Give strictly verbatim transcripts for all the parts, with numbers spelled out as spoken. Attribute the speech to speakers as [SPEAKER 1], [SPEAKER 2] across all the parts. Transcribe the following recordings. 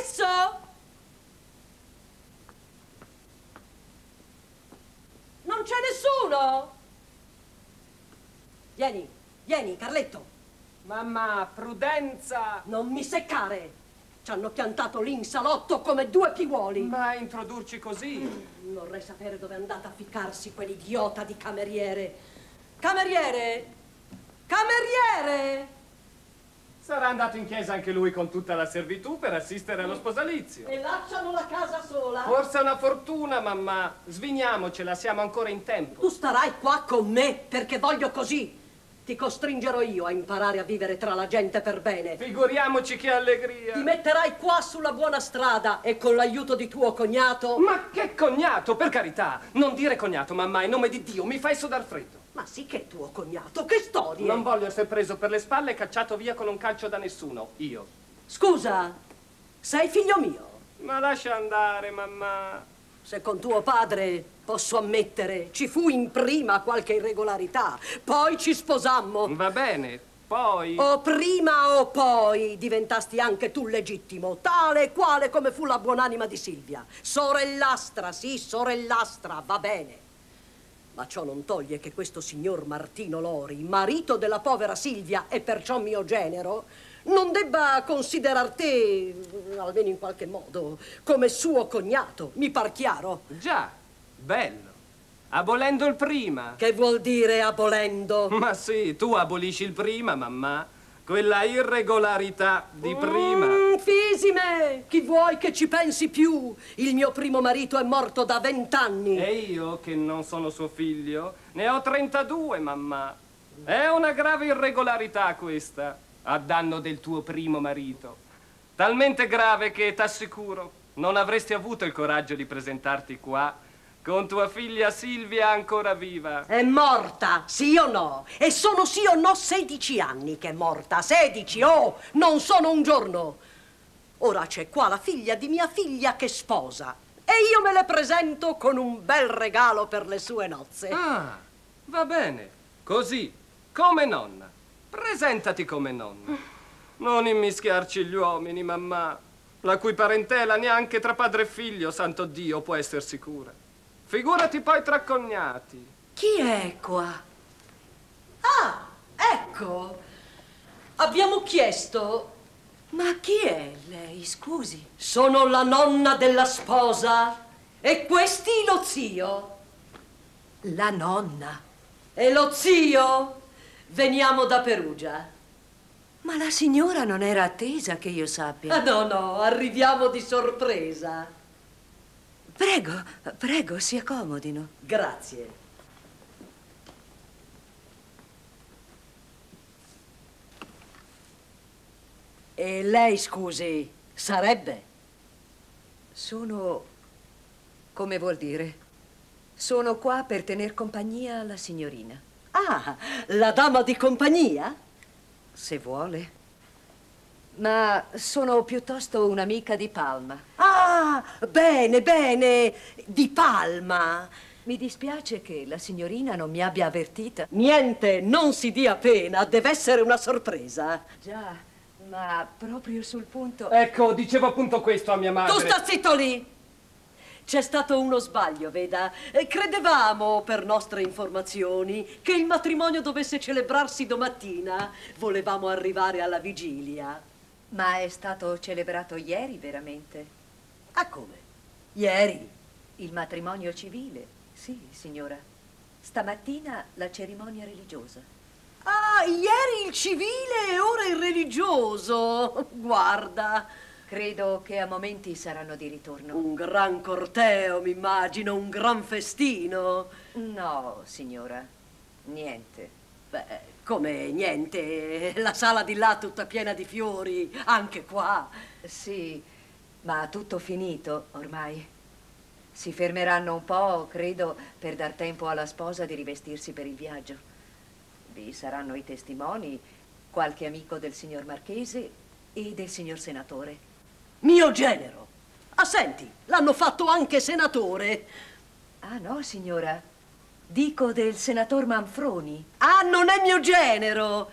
[SPEAKER 1] Adesso? Non c'è nessuno? Vieni, vieni, Carletto.
[SPEAKER 2] Mamma, prudenza!
[SPEAKER 1] Non mi seccare! Ci hanno piantato lì in salotto come due piuoli.
[SPEAKER 2] Ma introdurci così?
[SPEAKER 1] Mm, vorrei sapere dove è andata a ficcarsi quell'idiota di cameriere. Cameriere! Cameriere!
[SPEAKER 2] Sarà andato in chiesa anche lui con tutta la servitù per assistere allo sposalizio.
[SPEAKER 1] E lasciano la casa sola.
[SPEAKER 2] Forse è una fortuna, mamma. Sviniamocela, siamo ancora in tempo.
[SPEAKER 1] Tu starai qua con me perché voglio così. Ti costringerò io a imparare a vivere tra la gente per bene.
[SPEAKER 2] Figuriamoci che allegria.
[SPEAKER 1] Ti metterai qua sulla buona strada e con l'aiuto di tuo cognato...
[SPEAKER 2] Ma che cognato, per carità! Non dire cognato, mamma, in nome di Dio, mi fai sudar freddo.
[SPEAKER 1] Ma sì che è tuo cognato, che storie!
[SPEAKER 2] Non voglio essere preso per le spalle e cacciato via con un calcio da nessuno, io.
[SPEAKER 1] Scusa, sei figlio mio?
[SPEAKER 2] Ma lascia andare, mamma.
[SPEAKER 1] Se con tuo padre, posso ammettere, ci fu in prima qualche irregolarità, poi ci sposammo.
[SPEAKER 2] Va bene, poi...
[SPEAKER 1] O prima o poi diventasti anche tu legittimo, tale e quale come fu la buonanima di Silvia. Sorellastra, sì, sorellastra, va bene. Ma ciò non toglie che questo signor Martino Lori, marito della povera Silvia e perciò mio genero, non debba considerar te, almeno in qualche modo, come suo cognato. Mi par chiaro?
[SPEAKER 2] Già, bello. Abolendo il prima.
[SPEAKER 1] Che vuol dire abolendo?
[SPEAKER 2] Ma sì, tu abolisci il prima, mamma. Quella irregolarità di prima.
[SPEAKER 1] Mm, fisime! Chi vuoi che ci pensi più? Il mio primo marito è morto da vent'anni.
[SPEAKER 2] E io, che non sono suo figlio, ne ho trentadue, mamma. È una grave irregolarità questa, a danno del tuo primo marito. Talmente grave che, t'assicuro, non avresti avuto il coraggio di presentarti qua con tua figlia Silvia ancora viva.
[SPEAKER 1] È morta, sì o no? E sono sì o no sedici anni che è morta. Sedici, oh, non sono un giorno. Ora c'è qua la figlia di mia figlia che sposa. E io me le presento con un bel regalo per le sue nozze.
[SPEAKER 2] Ah, va bene. Così, come nonna. Presentati come nonna. Non immischiarci gli uomini, mamma, la cui parentela neanche tra padre e figlio, santo Dio, può essere sicura. Figurati poi tra cognati.
[SPEAKER 1] Chi è qua? Ah, ecco. Abbiamo chiesto...
[SPEAKER 3] Ma chi è lei, scusi?
[SPEAKER 1] Sono la nonna della sposa e questi lo zio.
[SPEAKER 3] La nonna?
[SPEAKER 1] E lo zio? Veniamo da Perugia.
[SPEAKER 3] Ma la signora non era attesa, che io sappia.
[SPEAKER 1] Ah, no, no, arriviamo di sorpresa.
[SPEAKER 3] Prego, prego, si accomodino.
[SPEAKER 1] Grazie. E lei, scusi, sarebbe?
[SPEAKER 3] Sono... come vuol dire? Sono qua per tener compagnia alla signorina.
[SPEAKER 1] Ah, la dama di compagnia?
[SPEAKER 3] Se vuole. Ma sono piuttosto un'amica di Palma.
[SPEAKER 1] Ah, bene, bene, di Palma.
[SPEAKER 3] Mi dispiace che la signorina non mi abbia avvertita.
[SPEAKER 1] Niente, non si dia pena, deve essere una sorpresa.
[SPEAKER 3] Già, ma proprio sul punto...
[SPEAKER 2] Ecco, dicevo appunto questo a mia madre.
[SPEAKER 1] Tu sta zitto lì! C'è stato uno sbaglio, veda. Eh, Credevamo, per nostre informazioni, che il matrimonio dovesse celebrarsi domattina. Volevamo arrivare alla vigilia.
[SPEAKER 3] Ma è stato celebrato ieri, veramente?
[SPEAKER 1] Ah, come? Ieri?
[SPEAKER 3] Il matrimonio civile, sì, signora. Stamattina la cerimonia religiosa.
[SPEAKER 1] Ah, ieri il civile e ora il religioso. Guarda.
[SPEAKER 3] Credo che a momenti saranno di ritorno.
[SPEAKER 1] Un gran corteo, mi immagino, un gran festino.
[SPEAKER 3] No, signora, niente.
[SPEAKER 1] Beh, come niente? La sala di là tutta piena di fiori, anche qua.
[SPEAKER 3] Sì, ma tutto finito ormai. Si fermeranno un po', credo, per dar tempo alla sposa di rivestirsi per il viaggio. Vi saranno i testimoni, qualche amico del signor Marchese e del signor Senatore.
[SPEAKER 1] Mio genero. Ah, senti, l'hanno fatto anche senatore.
[SPEAKER 3] Ah, no, signora. Dico del senator Manfroni.
[SPEAKER 1] Ah, non è mio genero.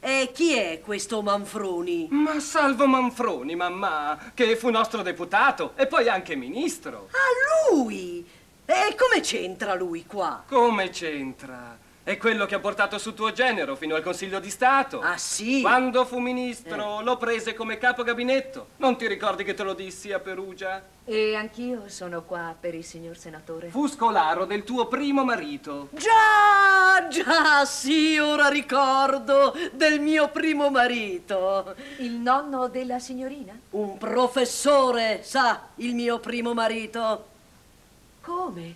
[SPEAKER 1] E chi è questo Manfroni?
[SPEAKER 2] Ma Salvo Manfroni, mamma, che fu nostro deputato e poi anche ministro.
[SPEAKER 1] Ah, lui! E come c'entra lui qua?
[SPEAKER 2] Come c'entra? È quello che ha portato su tuo genero fino al Consiglio di Stato.
[SPEAKER 1] Ah, sì?
[SPEAKER 2] Quando fu ministro lo prese come capo gabinetto. Non ti ricordi che te lo dissi a Perugia?
[SPEAKER 3] E anch'io sono qua per il signor senatore.
[SPEAKER 2] Fu scolaro del tuo primo marito.
[SPEAKER 1] Già, già, sì, ora ricordo del mio primo marito.
[SPEAKER 3] Il nonno della signorina?
[SPEAKER 1] Un professore, sa, il mio primo marito.
[SPEAKER 3] Come?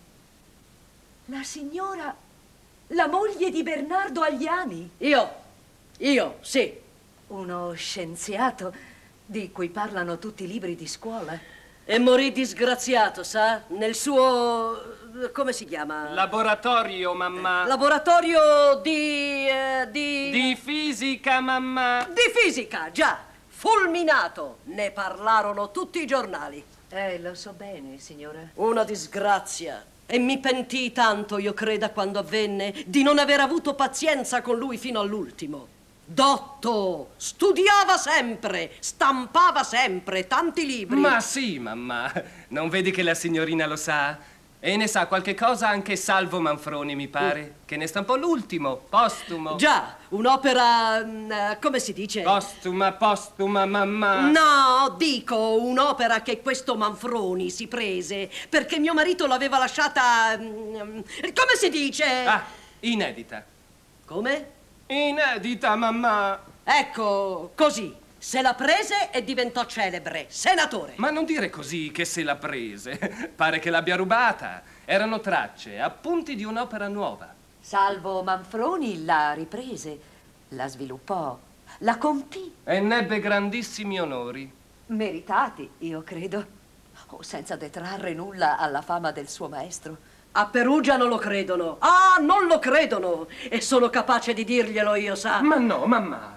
[SPEAKER 3] La signora... La moglie di Bernardo Agliani?
[SPEAKER 1] Io, io, sì.
[SPEAKER 3] Uno scienziato di cui parlano tutti i libri di scuola.
[SPEAKER 1] E morì disgraziato, sa? Nel suo... come si chiama?
[SPEAKER 2] Laboratorio, mamma.
[SPEAKER 1] Laboratorio di... eh, di...
[SPEAKER 2] Di fisica, mamma.
[SPEAKER 1] di fisica, già. Fulminato. Ne parlarono tutti i giornali.
[SPEAKER 3] Eh, lo so bene, signora.
[SPEAKER 1] Una disgrazia. E mi pentii tanto, io creda, quando avvenne, di non aver avuto pazienza con lui fino all'ultimo. Dotto, studiava sempre, stampava sempre tanti libri.
[SPEAKER 2] Ma sì, mamma. Non vedi che la signorina lo sa? E ne sa qualche cosa anche Salvo Manfroni, mi pare, mm. che ne stampò l'ultimo, postumo.
[SPEAKER 1] Già, un'opera, uh, come si dice?
[SPEAKER 2] Postuma, postuma, mamma.
[SPEAKER 1] No, dico, un'opera che questo Manfroni si prese perché mio marito l'aveva lasciata, um, come si dice?
[SPEAKER 2] Ah, inedita.
[SPEAKER 1] Come?
[SPEAKER 2] Inedita, mamma.
[SPEAKER 1] Ecco, così. Se la prese e diventò celebre, senatore.
[SPEAKER 2] Ma non dire così che se la prese. Pare che l'abbia rubata. Erano tracce, appunti di un'opera nuova.
[SPEAKER 3] Salvo Manfroni la riprese, la sviluppò, la compì.
[SPEAKER 2] E nebbe grandissimi onori.
[SPEAKER 3] Meritati, io credo. Oh, senza detrarre nulla alla fama del suo maestro.
[SPEAKER 1] A Perugia non lo credono. Ah, non lo credono. E sono capace di dirglielo io, sa.
[SPEAKER 2] Ma no, mamma.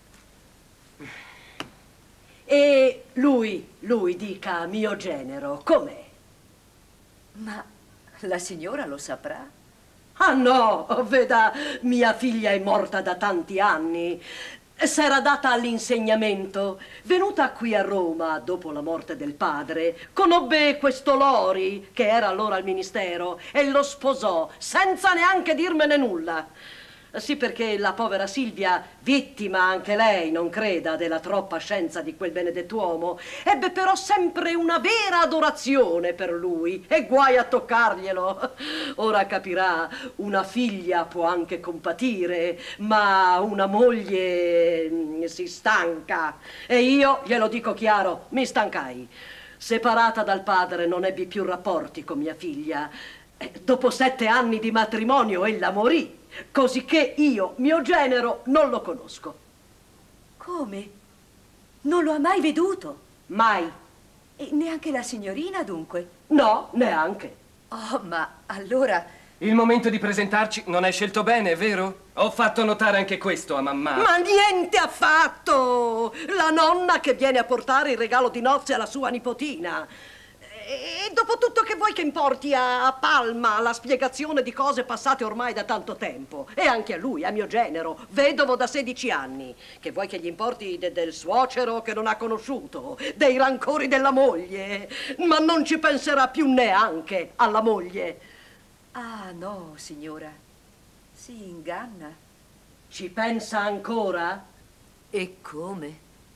[SPEAKER 1] E lui, lui dica, mio genero, com'è?
[SPEAKER 3] Ma la signora lo saprà?
[SPEAKER 1] Ah no, veda, mia figlia è morta da tanti anni. S'era data all'insegnamento. Venuta qui a Roma, dopo la morte del padre, conobbe questo Lori, che era allora al ministero, e lo sposò, senza neanche dirmene nulla. Sì, perché la povera Silvia, vittima anche lei, non creda, della troppa scienza di quel benedettuomo, ebbe però sempre una vera adorazione per lui, e guai a toccarglielo. Ora capirà, una figlia può anche compatire, ma una moglie si stanca. E io, glielo dico chiaro, mi stancai. Separata dal padre non ebbi più rapporti con mia figlia. Dopo sette anni di matrimonio ella morì. Cosicché io, mio genero, non lo conosco.
[SPEAKER 3] Come? Non lo ha mai veduto?
[SPEAKER 1] Mai.
[SPEAKER 3] E neanche la signorina, dunque?
[SPEAKER 1] No, neanche.
[SPEAKER 3] Oh, ma allora...
[SPEAKER 2] Il momento di presentarci non hai scelto bene, vero? Ho fatto notare anche questo a mamma.
[SPEAKER 1] Ma niente affatto! La nonna che viene a portare il regalo di nozze alla sua nipotina. E dopo tutto, che vuoi che importi a, a Palma la spiegazione di cose passate ormai da tanto tempo? E anche a lui, a mio genero, vedovo da sedici anni. Che vuoi che gli importi de, del suocero che non ha conosciuto, dei rancori della moglie? Ma non ci penserà più neanche alla moglie.
[SPEAKER 3] Ah, no, signora. Si inganna.
[SPEAKER 1] Ci pensa ancora?
[SPEAKER 3] E come?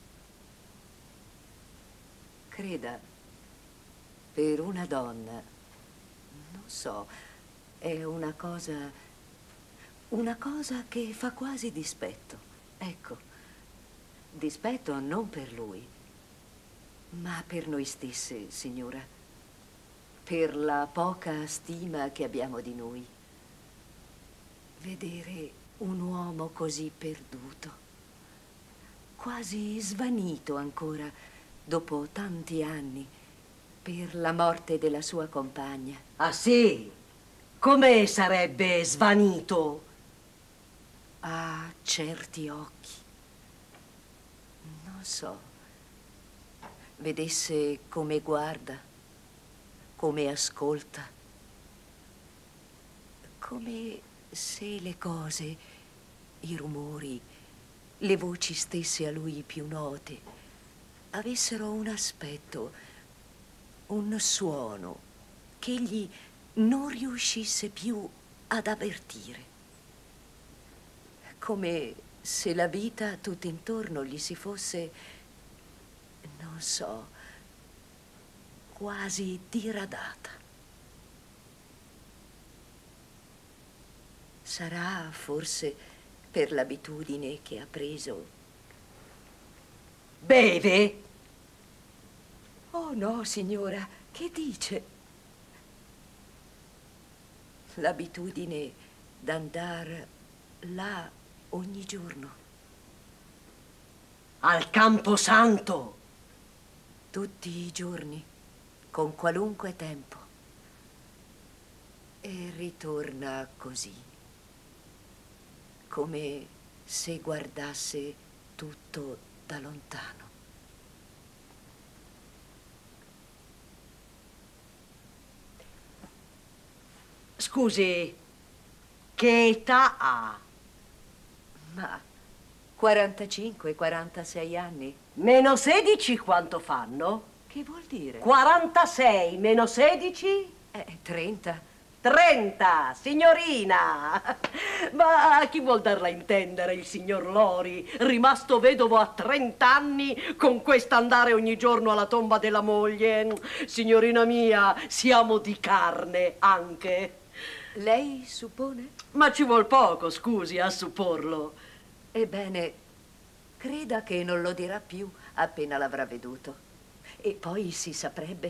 [SPEAKER 3] Creda, per una donna, non so, è una cosa, una cosa che fa quasi dispetto. Ecco, dispetto non per lui, ma per noi stesse, signora, per la poca stima che abbiamo di noi. Vedere un uomo così perduto, quasi svanito ancora dopo tanti anni, per la morte della sua compagna.
[SPEAKER 1] Ah sì? Come sarebbe svanito?
[SPEAKER 3] Ha certi occhi. Non so. Vedesse come guarda, come ascolta, come se le cose, i rumori, le voci stesse a lui più note avessero un aspetto, un suono che egli non riuscisse più ad avvertire. Come se la vita tutto intorno gli si fosse, non so, quasi diradata. Sarà forse per l'abitudine che ha preso.
[SPEAKER 1] Beve?
[SPEAKER 3] Oh no, signora, che dice? L'abitudine d'andare là ogni giorno.
[SPEAKER 1] Al Camposanto?
[SPEAKER 3] Tutti i giorni, con qualunque tempo. E ritorna così, come se guardasse tutto da lontano.
[SPEAKER 1] Scusi, che età ha?
[SPEAKER 3] Ma quarantacinque, quarantasei anni?
[SPEAKER 1] Meno sedici quanto fanno?
[SPEAKER 3] Che vuol dire?
[SPEAKER 1] quarantasei meno sedici?
[SPEAKER 3] Eh, trenta.
[SPEAKER 1] trenta, signorina! Ma chi vuol darla a intendere il signor Lori, rimasto vedovo a trenta anni, con quest'andare ogni giorno alla tomba della moglie? Signorina mia, siamo di carne anche.
[SPEAKER 3] Lei suppone?
[SPEAKER 1] Ma ci vuol poco, scusi, a supporlo.
[SPEAKER 3] Ebbene, creda che non lo dirà più appena l'avrà veduto. E poi si saprebbe.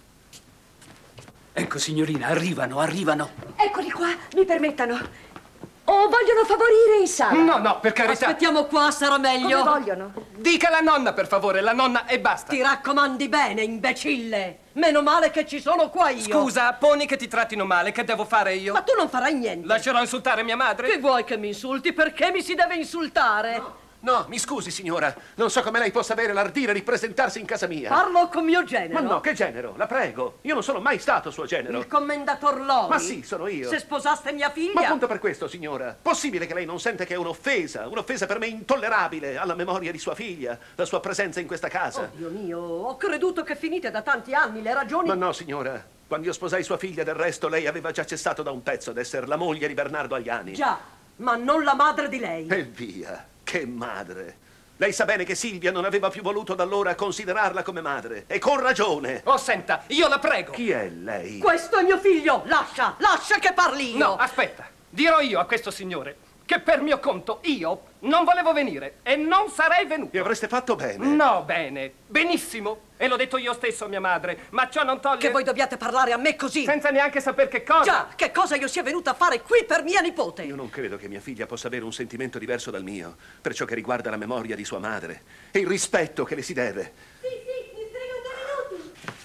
[SPEAKER 4] Ecco, signorina, arrivano, arrivano.
[SPEAKER 3] Eccoli qua, mi permettano. O vogliono favorire in sala?
[SPEAKER 2] No, no, per carità.
[SPEAKER 1] Aspettiamo qua, sarà meglio.
[SPEAKER 3] Come vogliono?
[SPEAKER 2] Dica la nonna, per favore, la nonna e basta.
[SPEAKER 1] Ti raccomandi bene, imbecille. Meno male che ci sono qua io.
[SPEAKER 2] Scusa, poni che ti trattino male, che devo fare io?
[SPEAKER 1] Ma tu non farai niente.
[SPEAKER 2] Lascerò insultare mia madre?
[SPEAKER 1] Che vuoi che mi insulti? Perché mi si deve insultare?
[SPEAKER 5] No. No, mi scusi, signora. Non so come lei possa avere l'ardire di presentarsi in casa mia.
[SPEAKER 1] Parlo con mio genero.
[SPEAKER 5] Ma no, che genero? La prego. Io non sono mai stato suo genero.
[SPEAKER 1] Il commendator Lori.
[SPEAKER 5] Ma sì, sono io.
[SPEAKER 1] Se sposaste mia figlia.
[SPEAKER 5] Ma appunto per questo, signora. Possibile che lei non sente che è un'offesa, un'offesa per me intollerabile alla memoria di sua figlia, la sua presenza in questa casa?
[SPEAKER 1] Oh, Dio mio, ho creduto che finite da tanti anni le ragioni.
[SPEAKER 5] Ma no, signora. Quando io sposai sua figlia, del resto, lei aveva già cessato da un pezzo ad essere la moglie di Bernardo Agliani.
[SPEAKER 1] Già, ma non la madre di lei.
[SPEAKER 5] E via. Che madre. Lei sa bene che Silvia non aveva più voluto da allora considerarla come madre. E con ragione.
[SPEAKER 2] Oh, senta, io la prego.
[SPEAKER 5] Chi è lei?
[SPEAKER 1] Questo è mio figlio. Lascia, lascia che parli io.
[SPEAKER 2] No, aspetta. Dirò io a questo signore che per mio conto io non volevo venire e non sarei venuto.
[SPEAKER 5] E avreste fatto bene.
[SPEAKER 2] No, bene. Benissimo. E l'ho detto io stesso a mia madre. Ma ciò non toglie...
[SPEAKER 1] Che voi dobbiate parlare a me così.
[SPEAKER 2] Senza neanche saper che cosa.
[SPEAKER 1] Già, che cosa io sia venuta a fare qui per mia nipote.
[SPEAKER 5] Io non credo che mia figlia possa avere un sentimento diverso dal mio per ciò che riguarda la memoria di sua madre e il rispetto che le si deve.
[SPEAKER 1] Sì, sì, mi prego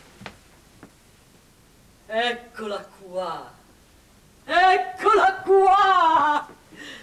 [SPEAKER 1] due minuti. Eccola qua. Eccola qua.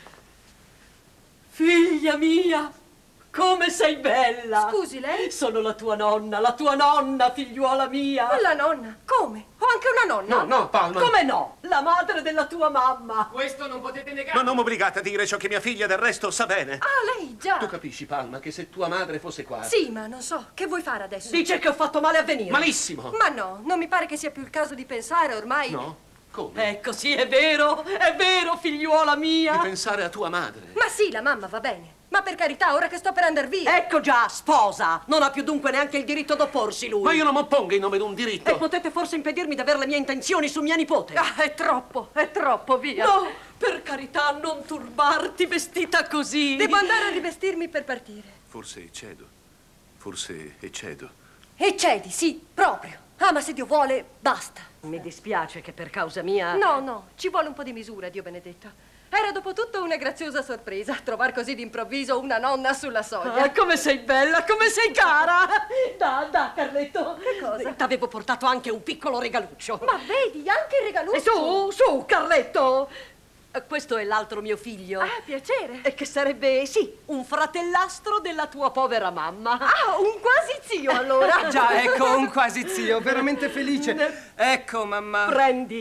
[SPEAKER 1] Figlia mia, come sei bella!
[SPEAKER 6] Scusi, lei?
[SPEAKER 1] Sono la tua nonna, la tua nonna, figliuola mia!
[SPEAKER 6] La nonna? Come? Ho anche una nonna?
[SPEAKER 5] No, no, Palma.
[SPEAKER 1] Come no? La madre della tua mamma!
[SPEAKER 2] Questo non potete negare.
[SPEAKER 5] Ma non mi obbligate a dire ciò che mia figlia del resto sa bene.
[SPEAKER 6] Ah, lei già!
[SPEAKER 5] Tu capisci, Palma, che se tua madre fosse qua...
[SPEAKER 6] Sì, ma non so. Che vuoi fare adesso?
[SPEAKER 1] Dice che ho fatto male a venire!
[SPEAKER 5] Malissimo!
[SPEAKER 6] Ma no, non mi pare che sia più il caso di pensare ormai...
[SPEAKER 5] No? Come?
[SPEAKER 1] Ecco, sì, è vero, è vero, figliuola mia!
[SPEAKER 5] Di pensare a tua madre.
[SPEAKER 6] Ma sì, la mamma va bene. Ma per carità, ora che sto per andar via...
[SPEAKER 1] Ecco già, sposa! Non ha più dunque neanche il diritto d'opporsi lui!
[SPEAKER 5] Ma io non mi oppongo in nome di un diritto.
[SPEAKER 1] E potete forse impedirmi di avere le mie intenzioni su mia nipote?
[SPEAKER 6] Ah, è troppo, è troppo, via!
[SPEAKER 1] No, per carità, non turbarti vestita così!
[SPEAKER 6] Devo andare a rivestirmi per partire.
[SPEAKER 5] Forse eccedo. Forse eccedo.
[SPEAKER 6] E cedi, sì, proprio. Ah, ma se Dio vuole, basta.
[SPEAKER 1] Mi dispiace che per causa mia...
[SPEAKER 6] No, no, ci vuole un po' di misura, Dio benedetto. Era dopo tutto una graziosa sorpresa, trovar così d'improvviso una nonna sulla soglia.
[SPEAKER 1] Ah, come sei bella, come sei cara! Da, da, Carletto.
[SPEAKER 6] Che cosa?
[SPEAKER 1] T'avevo portato anche un piccolo regaluccio.
[SPEAKER 6] Ma vedi, anche il regaluccio.
[SPEAKER 1] E su, su, Carletto! Eh, Questo è l'altro mio figlio.
[SPEAKER 6] Ah, piacere.
[SPEAKER 1] E che sarebbe, sì, un fratellastro della tua povera mamma.
[SPEAKER 6] Ah, un quasi zio allora.
[SPEAKER 2] Già, ecco, un quasi zio, veramente felice. Ecco, mamma.
[SPEAKER 1] Prendi,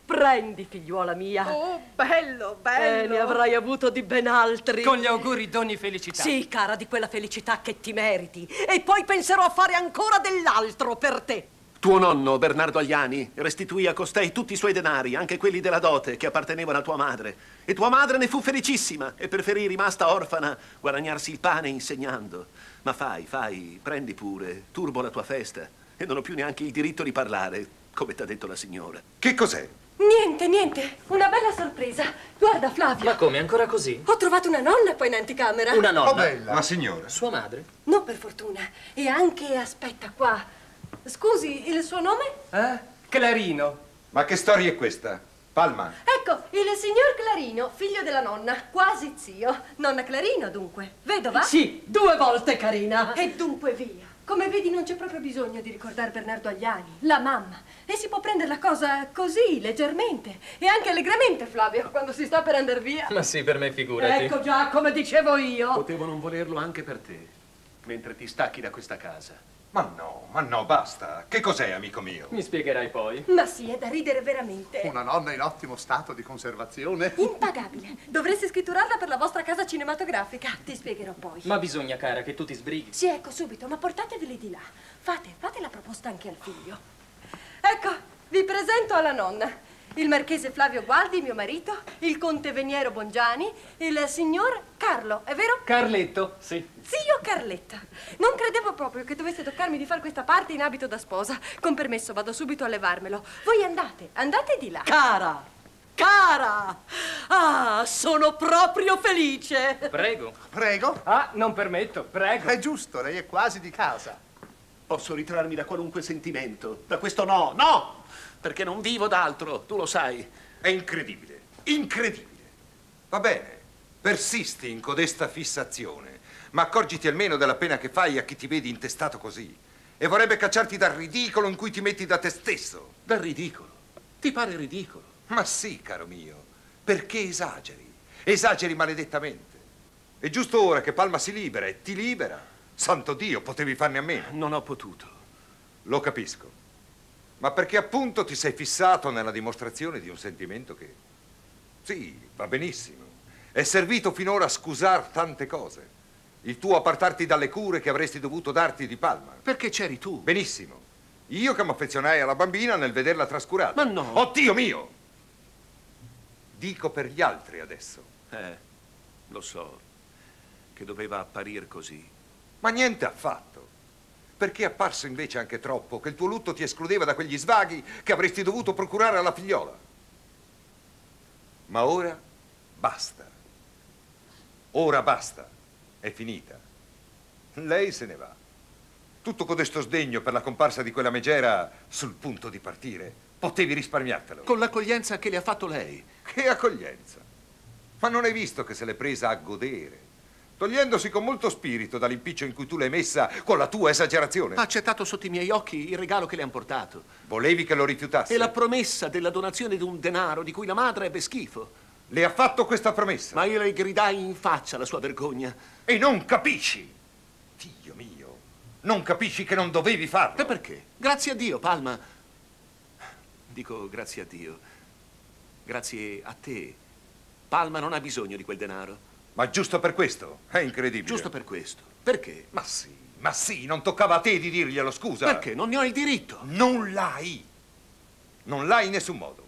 [SPEAKER 1] Prendi, figliuola mia.
[SPEAKER 6] Oh, bello,
[SPEAKER 1] Eh,
[SPEAKER 6] bello.
[SPEAKER 1] ne avrai avuto di ben altri.
[SPEAKER 2] Con gli auguri d'ogni felicità.
[SPEAKER 1] Sì, cara, di quella felicità che ti meriti. E poi penserò a fare ancora dell'altro per te.
[SPEAKER 5] Tuo nonno, Bernardo Agliani, restituì a costei tutti i suoi denari, anche quelli della dote che appartenevano a tua madre. E tua madre ne fu felicissima e preferì, rimasta orfana, guadagnarsi il pane insegnando. Ma fai, fai, prendi pure, turbo la tua festa. E non ho più neanche il diritto di parlare, come t'ha detto la signora.
[SPEAKER 7] Che cos'è?
[SPEAKER 6] Niente, niente. Una bella sorpresa. Guarda, Flavio.
[SPEAKER 4] Ma come, ancora così?
[SPEAKER 6] Ho trovato una nonna poi in anticamera.
[SPEAKER 4] Una nonna?
[SPEAKER 7] Oh, bella. Ma signora?
[SPEAKER 4] Sua madre?
[SPEAKER 6] No, per fortuna. E anche, aspetta, qua. Scusi, il suo nome?
[SPEAKER 2] Eh? Clarino.
[SPEAKER 7] Ma che storia è questa? Palma?
[SPEAKER 6] Ecco, il signor Clarino, figlio della nonna, quasi zio. Nonna Clarino, dunque. Vedova?
[SPEAKER 1] Sì, due volte carina.
[SPEAKER 6] E dunque via. Come vedi non c'è proprio bisogno di ricordare Bernardo Agliani, la mamma. E si può prendere la cosa così, leggermente. E anche allegramente, Flavio, quando si sta per andare via.
[SPEAKER 4] Ma sì, per me figurati.
[SPEAKER 1] Ecco già, come dicevo io.
[SPEAKER 5] Potevo non volerlo anche per te, mentre ti stacchi da questa casa.
[SPEAKER 7] Ma no, ma no, basta. Che cos'è, amico mio?
[SPEAKER 4] Mi spiegherai poi.
[SPEAKER 6] Ma sì, è da ridere veramente.
[SPEAKER 8] Una nonna in ottimo stato di conservazione.
[SPEAKER 6] Impagabile. Dovresti scritturarla per la vostra casa cinematografica. Ti spiegherò poi.
[SPEAKER 4] Ma bisogna, cara, che tu ti sbrighi.
[SPEAKER 6] Sì, ecco, subito, ma portateveli di là. Fate, fate la proposta anche al figlio. Ecco, vi presento alla nonna. Il marchese Flavio Gualdi, mio marito, il conte Veniero Bongiani, il signor Carlo, è vero?
[SPEAKER 2] Carletto, sì.
[SPEAKER 6] Zio Carletta. Non credevo proprio che dovesse toccarmi di fare questa parte in abito da sposa. Con permesso, vado subito a levarmelo. Voi andate, andate di là.
[SPEAKER 1] Cara, cara. Ah, sono proprio felice.
[SPEAKER 4] Prego.
[SPEAKER 8] Prego.
[SPEAKER 2] Ah, non permetto, prego.
[SPEAKER 8] È giusto, lei è quasi di casa.
[SPEAKER 5] Posso ritrarmi da qualunque sentimento, da questo no, no! Perché non vivo d'altro, tu lo sai.
[SPEAKER 7] È incredibile, incredibile. Va bene, persisti in codesta fissazione, ma accorgiti almeno della pena che fai a chi ti vedi intestato così. E vorrebbe cacciarti dal ridicolo in cui ti metti da te stesso.
[SPEAKER 5] Dal ridicolo? Ti pare ridicolo?
[SPEAKER 7] Ma sì, caro mio, perché esageri? Esageri maledettamente. È giusto ora che Palma si libera e ti libera. Santo Dio, potevi farne a meno.
[SPEAKER 5] Non ho potuto.
[SPEAKER 7] Lo capisco. Ma perché appunto ti sei fissato nella dimostrazione di un sentimento che, sì, va benissimo, è servito finora a scusare tante cose. Il tuo appartarti dalle cure che avresti dovuto darti di Palma.
[SPEAKER 5] Perché c'eri tu?
[SPEAKER 7] Benissimo. Io che mi affezionai alla bambina nel vederla trascurata.
[SPEAKER 5] Ma no.
[SPEAKER 7] Oh, Dio mio! Dico per gli altri adesso.
[SPEAKER 5] Eh, lo so, che doveva apparire così.
[SPEAKER 7] Ma niente affatto. Perché è apparso invece anche troppo che il tuo lutto ti escludeva da quegli svaghi che avresti dovuto procurare alla figliola. Ma ora basta. Ora basta. È finita. Lei se ne va. Tutto codesto sdegno per la comparsa di quella megera sul punto di partire. Potevi risparmiartelo.
[SPEAKER 5] Con l'accoglienza che le ha fatto lei.
[SPEAKER 7] Che accoglienza. Ma non hai visto che se l'è presa a godere? Togliendosi con molto spirito dall'impiccio in cui tu l'hai messa con la tua esagerazione.
[SPEAKER 5] Ha accettato sotto i miei occhi il regalo che le han portato.
[SPEAKER 7] Volevi che lo rifiutassi?
[SPEAKER 5] E la promessa della donazione di un denaro di cui la madre ebbe schifo.
[SPEAKER 7] Le ha fatto questa promessa?
[SPEAKER 5] Ma io le gridai in faccia la sua vergogna.
[SPEAKER 7] E non capisci? Dio mio, non capisci che non dovevi farlo?
[SPEAKER 5] E perché? Grazie a Dio, Palma. Dico grazie a Dio. Grazie a te. Palma non ha bisogno di quel denaro.
[SPEAKER 7] Ma giusto per questo? È incredibile.
[SPEAKER 5] Giusto per questo. Perché?
[SPEAKER 7] Ma sì, ma sì, non toccava a te di dirglielo, scusa.
[SPEAKER 5] Perché? Non ne ho il diritto.
[SPEAKER 7] Non l'hai. Non l'hai in nessun modo.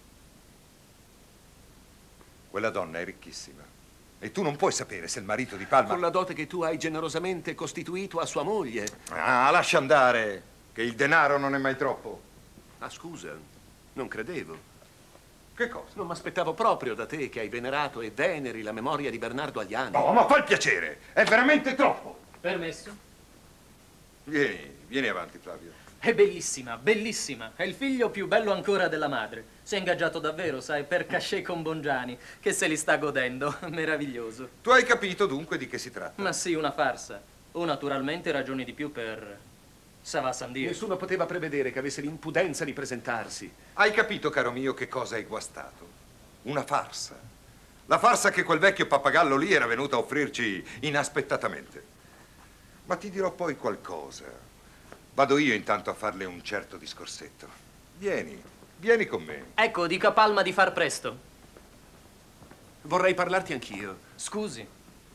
[SPEAKER 7] Quella donna è ricchissima. E tu non puoi sapere se il marito di Palma...
[SPEAKER 5] Con la dote che tu hai generosamente costituito a sua moglie.
[SPEAKER 7] Ah, lascia andare, che il denaro non è mai troppo.
[SPEAKER 5] Ah, scusa, non credevo.
[SPEAKER 7] Che cosa?
[SPEAKER 5] Non mi aspettavo proprio da te che hai venerato e veneri la memoria di Bernardo Agliani.
[SPEAKER 7] Oh, ma fa il piacere, è veramente troppo.
[SPEAKER 4] Permesso?
[SPEAKER 7] Vieni, vieni avanti, Flavio.
[SPEAKER 4] È bellissima, bellissima. È il figlio più bello ancora della madre. Si è ingaggiato davvero, sai, per cachet con Bongiani, che se li sta godendo. Meraviglioso.
[SPEAKER 7] Tu hai capito dunque di che si tratta?
[SPEAKER 4] Ma sì, una farsa. O naturalmente ragioni di più per... Ça va sans dire.
[SPEAKER 5] Nessuno poteva prevedere che avesse l'impudenza di presentarsi.
[SPEAKER 7] Hai capito, caro mio, che cosa hai guastato? Una farsa. La farsa che quel vecchio pappagallo lì era venuto a offrirci inaspettatamente. Ma ti dirò poi qualcosa. Vado io intanto a farle un certo discorsetto. Vieni. Vieni con me.
[SPEAKER 4] Ecco, dica a Palma di far presto.
[SPEAKER 5] Vorrei parlarti anch'io.
[SPEAKER 4] Scusi.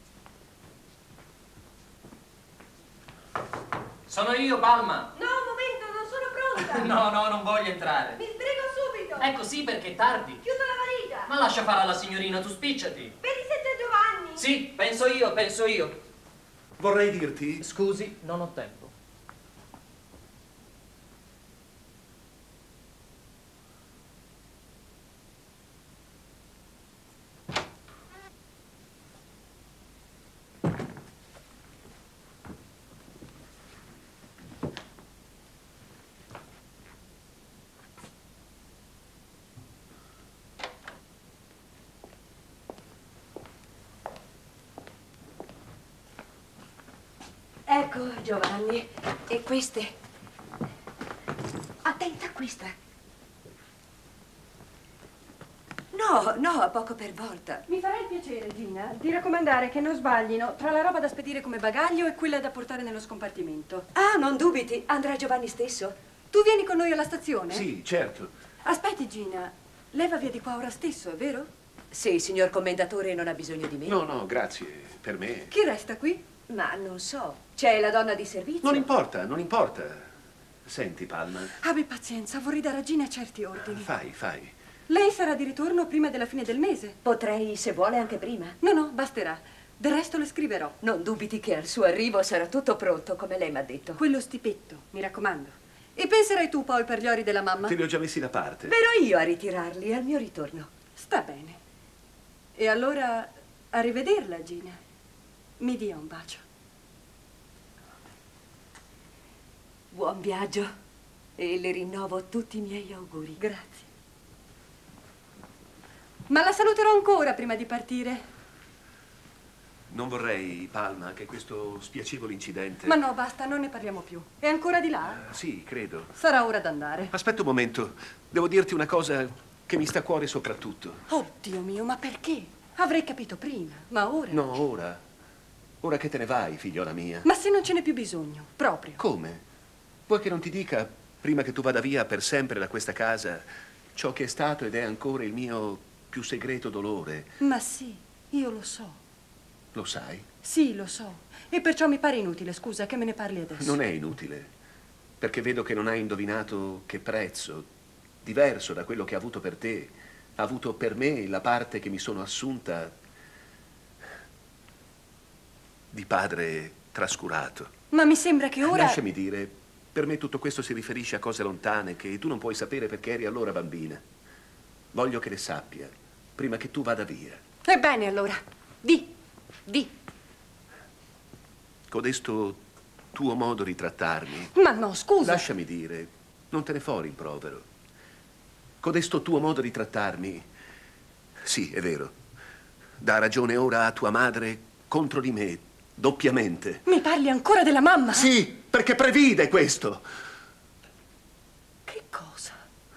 [SPEAKER 4] Sono io, Palma.
[SPEAKER 6] No, un momento, non sono pronta.
[SPEAKER 4] No, no, non voglio entrare.
[SPEAKER 6] Mi sbrigo subito.
[SPEAKER 4] Ecco, sì, perché è tardi.
[SPEAKER 6] Chiudo la valigia.
[SPEAKER 4] Ma lascia fare alla signorina, tu spicciati.
[SPEAKER 6] Vedi se c'è Giovanni.
[SPEAKER 4] Sì, penso io, penso io.
[SPEAKER 5] Vorrei dirti...
[SPEAKER 4] Scusi, non ho tempo.
[SPEAKER 3] Ecco, Giovanni. E queste? Attenta a questa. No, no, poco per volta.
[SPEAKER 6] Mi farà il piacere, Gina, di raccomandare che non sbaglino tra la roba da spedire come bagaglio e quella da portare nello scompartimento.
[SPEAKER 3] Ah, non dubiti, andrà Giovanni stesso.
[SPEAKER 6] Tu vieni con noi alla stazione?
[SPEAKER 5] Sì, certo.
[SPEAKER 6] Aspetti, Gina. Lei va via di qua ora stesso, è vero?
[SPEAKER 3] Sì, signor commendatore non ha bisogno di me.
[SPEAKER 5] No, no, grazie. Per me...
[SPEAKER 6] Chi resta qui?
[SPEAKER 3] Ma non so. C'è la donna di servizio?
[SPEAKER 5] Non importa, non importa. Senti, Palma.
[SPEAKER 6] Abbi pazienza, vorrei dare a Gina certi ordini.
[SPEAKER 5] Fai, fai.
[SPEAKER 6] Lei sarà di ritorno prima della fine del mese.
[SPEAKER 3] Potrei, se vuole, anche prima.
[SPEAKER 6] No, no, basterà. Del resto le scriverò.
[SPEAKER 3] Non dubiti che al suo arrivo sarà tutto pronto, come lei mi ha detto.
[SPEAKER 6] Quello stipetto, mi raccomando. E penserai tu poi per gli ori della mamma?
[SPEAKER 5] Te li ho già messi da parte.
[SPEAKER 3] Verrò io a ritirarli al mio ritorno.
[SPEAKER 6] Sta bene. E allora, a rivederla, Gina. Mi dia un bacio.
[SPEAKER 3] Buon viaggio e le rinnovo tutti i miei auguri.
[SPEAKER 6] Grazie. Ma la saluterò ancora prima di partire.
[SPEAKER 5] Non vorrei, Palma, che questo spiacevole incidente...
[SPEAKER 6] Ma no, basta, non ne parliamo più. È ancora di là?
[SPEAKER 5] Uh, sì, credo.
[SPEAKER 6] Sarà ora d'andare.
[SPEAKER 5] Aspetta un momento. Devo dirti una cosa che mi sta a cuore soprattutto.
[SPEAKER 6] Oh, Dio mio, ma perché? Avrei capito prima, ma ora...
[SPEAKER 5] No, ora. Ora che te ne vai, figliola mia.
[SPEAKER 6] Ma se non ce n'è più bisogno, proprio.
[SPEAKER 5] Come? Vuoi che non ti dica, prima che tu vada via per sempre da questa casa, ciò che è stato ed è ancora il mio più segreto dolore?
[SPEAKER 6] Ma sì, io lo so.
[SPEAKER 5] Lo sai?
[SPEAKER 6] Sì, lo so. E perciò mi pare inutile, scusa, che me ne parli adesso.
[SPEAKER 5] Non è inutile, perché vedo che non hai indovinato che prezzo, diverso da quello che ha avuto per te, ha avuto per me la parte che mi sono assunta di padre trascurato.
[SPEAKER 6] Ma mi sembra che ora...
[SPEAKER 5] Lasciami dire, per me tutto questo si riferisce a cose lontane che tu non puoi sapere perché eri allora bambina. Voglio che le sappia, prima che tu vada via.
[SPEAKER 6] Ebbene allora, di, di.
[SPEAKER 5] Codesto tuo modo di trattarmi...
[SPEAKER 6] Ma no, scusa.
[SPEAKER 5] Lasciami dire, non te ne fo rimprovero. Codesto tuo modo di trattarmi... Sì, è vero. Dà ragione ora a tua madre contro di me, doppiamente.
[SPEAKER 6] Mi parli ancora della mamma?
[SPEAKER 5] Sì, perché previde questo.
[SPEAKER 6] Che cosa?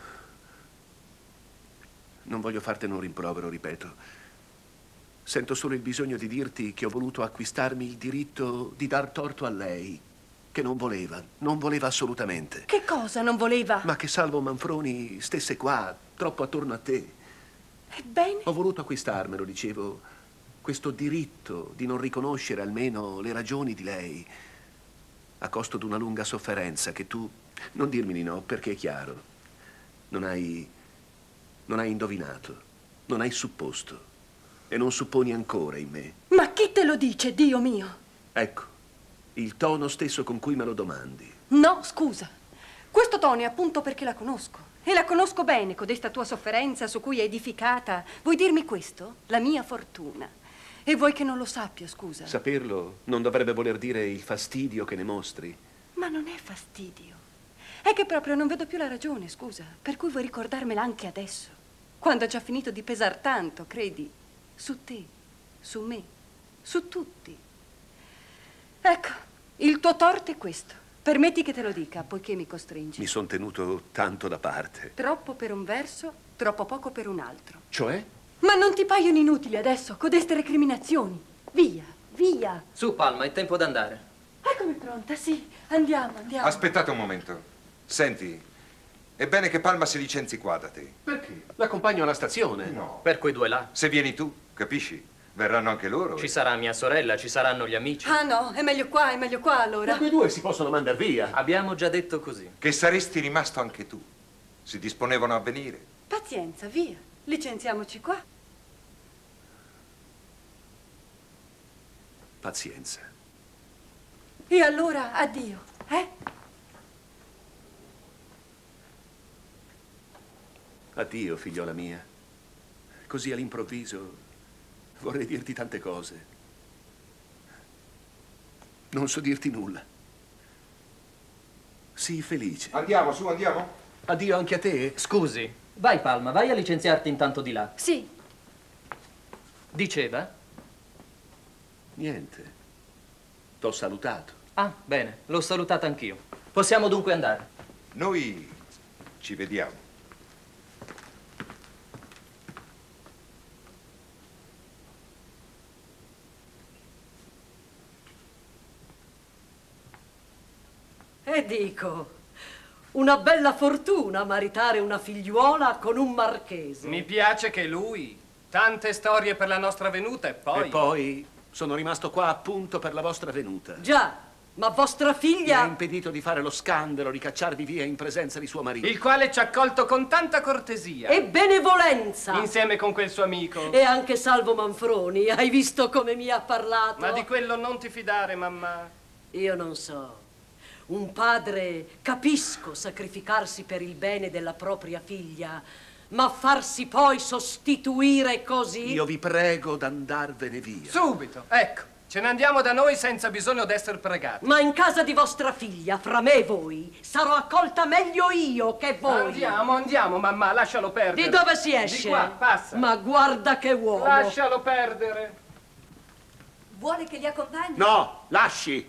[SPEAKER 5] Non voglio fartene un rimprovero, ripeto. Sento solo il bisogno di dirti che ho voluto acquistarmi il diritto di dar torto a lei, che non voleva, non voleva assolutamente.
[SPEAKER 6] Che cosa non voleva?
[SPEAKER 5] Ma che Salvo Manfroni stesse qua, troppo attorno a te.
[SPEAKER 6] Ebbene?
[SPEAKER 5] Ho voluto acquistarmelo, dicevo, questo diritto di non riconoscere almeno le ragioni di lei, a costo di una lunga sofferenza che tu, non dirmi di no, perché è chiaro, non hai, non hai indovinato, non hai supposto e non supponi ancora in me.
[SPEAKER 6] Ma chi te lo dice, Dio mio?
[SPEAKER 5] Ecco, il tono stesso con cui me lo domandi.
[SPEAKER 6] No, scusa. Questo tono è appunto perché la conosco. E la conosco bene, codesta tua sofferenza su cui è edificata. Vuoi dirmi questo? La mia fortuna. E vuoi che non lo sappia, scusa?
[SPEAKER 5] Saperlo non dovrebbe voler dire il fastidio che ne mostri.
[SPEAKER 6] Ma non è fastidio. È che proprio non vedo più la ragione, scusa. Per cui vuoi ricordarmela anche adesso. Quando ha già finito di pesar tanto, credi? Su te, su me, su tutti. Ecco, il tuo torto è questo. Permetti che te lo dica, poiché mi costringi.
[SPEAKER 5] Mi son tenuto tanto da parte.
[SPEAKER 6] Troppo per un verso, troppo poco per un altro.
[SPEAKER 5] Cioè?
[SPEAKER 6] Ma non ti paiono inutili adesso, codeste recriminazioni? Via, via.
[SPEAKER 4] Su, Palma, è tempo d'andare.
[SPEAKER 6] Eccomi pronta, sì. Andiamo, andiamo.
[SPEAKER 7] Aspettate un momento. Senti, È bene che Palma si licenzi qua da te.
[SPEAKER 5] Perché? L'accompagno alla stazione.
[SPEAKER 7] No.
[SPEAKER 4] Per quei due là.
[SPEAKER 7] Se vieni tu, capisci? Verranno anche loro.
[SPEAKER 4] Ci sarà mia sorella, ci saranno gli amici.
[SPEAKER 6] Ah no, è meglio qua, è meglio qua allora.
[SPEAKER 5] Ma quei due si possono mandare via.
[SPEAKER 4] Abbiamo già detto così.
[SPEAKER 7] Che saresti rimasto anche tu. Si disponevano a venire.
[SPEAKER 6] Pazienza, via. Licenziamoci qua.
[SPEAKER 5] Pazienza.
[SPEAKER 6] E allora addio, eh?
[SPEAKER 5] Addio, figliola mia. Così all'improvviso vorrei dirti tante cose. Non so dirti nulla. Sii felice.
[SPEAKER 7] Andiamo, su, andiamo.
[SPEAKER 5] Addio anche a te.
[SPEAKER 4] Scusi, vai Palma, vai a licenziarti intanto di là.
[SPEAKER 6] Sì.
[SPEAKER 4] Diceva?
[SPEAKER 5] Niente. T'ho salutato.
[SPEAKER 4] Ah, bene, l'ho salutata anch'io. Possiamo dunque andare.
[SPEAKER 7] Noi ci vediamo.
[SPEAKER 1] E dico, una bella fortuna maritare una figliuola con un marchese.
[SPEAKER 2] Mi piace che lui, tante storie per la nostra venuta e poi...
[SPEAKER 5] E poi sono rimasto qua appunto per la vostra venuta.
[SPEAKER 1] Già, ma vostra
[SPEAKER 5] Mi ha
[SPEAKER 1] figlia...
[SPEAKER 5] impedito di fare lo scandalo, di cacciarvi via in presenza di suo marito.
[SPEAKER 2] Il quale ci ha accolto con tanta cortesia.
[SPEAKER 1] E benevolenza.
[SPEAKER 2] Insieme con quel suo amico.
[SPEAKER 1] E anche Salvo Manfroni, hai visto come mi ha parlato?
[SPEAKER 2] Ma di quello non ti fidare, mamma.
[SPEAKER 1] Io non so. Un padre, capisco sacrificarsi per il bene della propria figlia, ma farsi poi sostituire così?
[SPEAKER 5] Io vi prego d'andarvene via.
[SPEAKER 2] Subito, ecco. Ce ne andiamo da noi senza bisogno d'essere pregati.
[SPEAKER 1] Ma in casa di vostra figlia, fra me e voi, sarò accolta meglio io che voi.
[SPEAKER 2] Andiamo, andiamo, mamma, lascialo perdere.
[SPEAKER 1] Di dove si esce?
[SPEAKER 2] Di qua, passa.
[SPEAKER 1] Ma guarda che uomo.
[SPEAKER 2] Lascialo perdere.
[SPEAKER 6] Vuole che li accompagni?
[SPEAKER 5] No, lasci.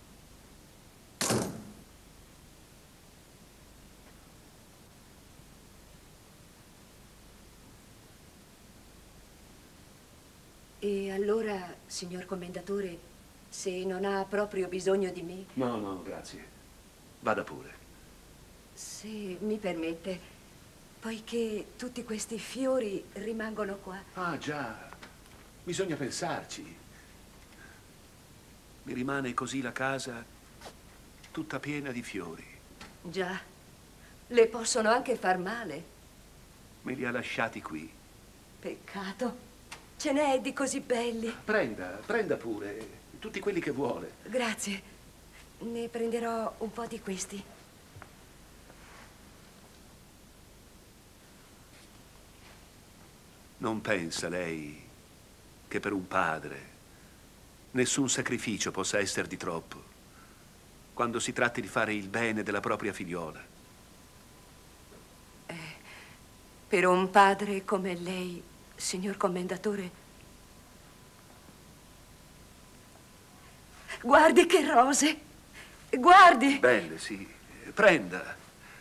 [SPEAKER 3] E allora, signor commendatore, se non ha proprio bisogno di me,
[SPEAKER 5] No, no, grazie. Vada pure.
[SPEAKER 3] se mi permette, poiché tutti questi fiori rimangono qua.
[SPEAKER 5] Ah, già. Bisogna pensarci. Mi rimane così la casa tutta piena di fiori.
[SPEAKER 3] Già, le possono anche far male.
[SPEAKER 5] Me li ha lasciati qui.
[SPEAKER 3] Peccato. Ce n'è di così belli.
[SPEAKER 5] Prenda, prenda pure. Tutti quelli che vuole.
[SPEAKER 3] Grazie. Ne prenderò un po' di questi.
[SPEAKER 5] Non pensa lei che per un padre nessun sacrificio possa essere di troppo quando si tratti di fare il bene della propria figliuola?
[SPEAKER 3] Eh, per un padre come lei, signor commendatore. Guardi che rose! Guardi!
[SPEAKER 5] Belle, sì. Prenda.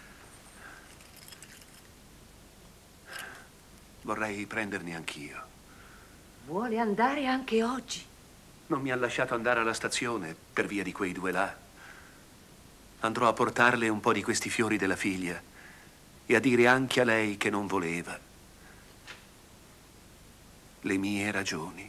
[SPEAKER 5] Vorrei prenderne anch'io.
[SPEAKER 3] Vuole andare anche oggi?
[SPEAKER 5] Non mi ha lasciato andare alla stazione per via di quei due là. Andrò a portarle un po' di questi fiori della figlia e a dire anche a lei che non voleva. Le mie ragioni.